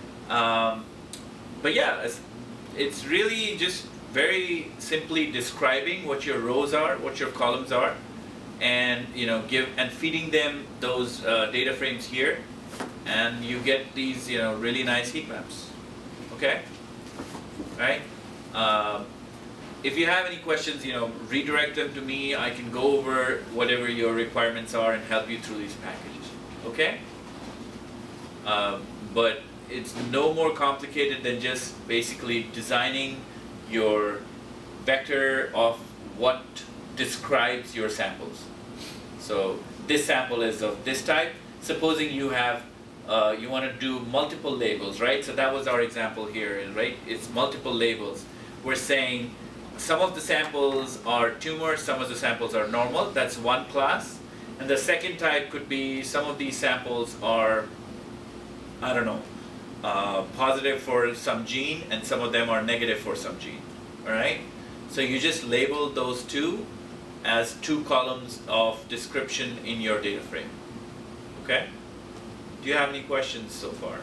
But yeah, it's really just very simply describing what your rows are, what your columns are, and feeding them those data frames here, and you get these really nice heat maps. Okay, right? If you have any questions, redirect them to me. I can go over whatever your requirements are and help you through these packages. Okay? But it's no more complicated than just basically designing your vector of what describes your samples. So this sample is of this type. Supposing you have, you want to do multiple labels, right? So that was our example here, right? It's multiple labels. We're saying some of the samples are tumor, some of the samples are normal. That's one class. And the second type could be some of these samples are, I don't know, positive for some gene, and some of them are negative for some gene. All right? So you just label those two as two columns of description in your data frame. Okay? Do you have any questions so far?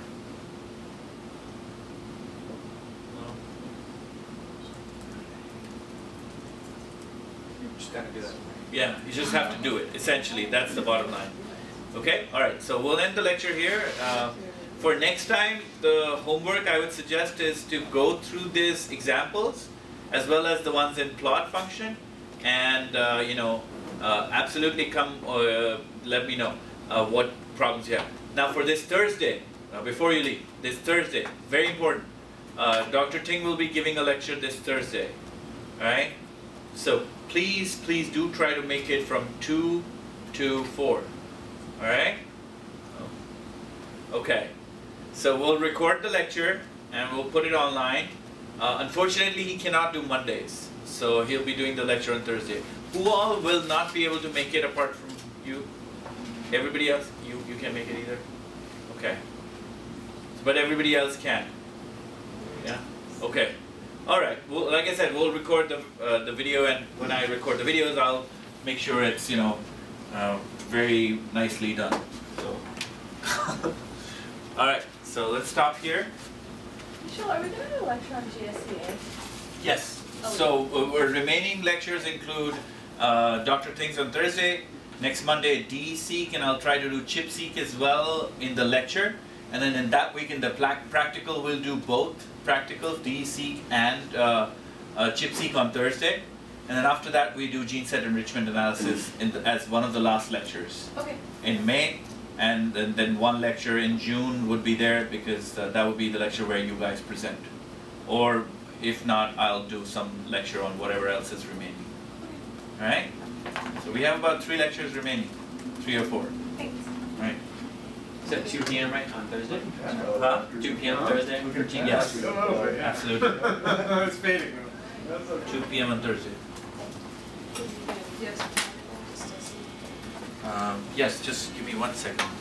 Just gotta do that. Yeah, you just have to do it. Essentially, that's the bottom line. Okay? All right, so we'll end the lecture here. For next time, the homework I would suggest is to go through these examples as well as the ones in plot function, and absolutely come let me know what problems you have. Now for this Thursday, before you leave, this Thursday, very important, Dr. Ting will be giving a lecture this Thursday. All right? So please do try to make it from 2 to 4. All right? Okay. So we'll record the lecture and we'll put it online. Unfortunately, he cannot do Mondays, so he'll be doing the lecture on Thursday. Who all will not be able to make it apart from you? Everybody else? You can't make it either? Okay. But everybody else can? Yeah? Okay. All right. Well, like I said, we'll record the video, and when I record the videos, I'll make sure it's very nicely done. So, all right. So let's stop here. Sure. Are we going to do a lecture on GSCA? Yes. Oh, So our remaining lectures include Dr. Things on Thursday. Next Monday, DE-Seq, and I'll try to do ChIP-Seq as well in the lecture. And then in that week in the practical, we'll do both practicals, DE-Seq and ChIP-Seq on Thursday. And then after that, we do gene set enrichment analysis as one of the last lectures. Okay. In May, and then one lecture in June would be there, because that would be the lecture where you guys present. Or if not, I'll do some lecture on whatever else is remaining. All right? So we have about 3 lectures remaining, 3 or 4. Thanks. All right. Is that 2 p.m. right on Thursday? Huh? 2 p.m. Thursday? Yes. Yeah. Absolutely. It's fading though. That's okay. 2 p.m. on Thursday. Yes, just give me 1 second.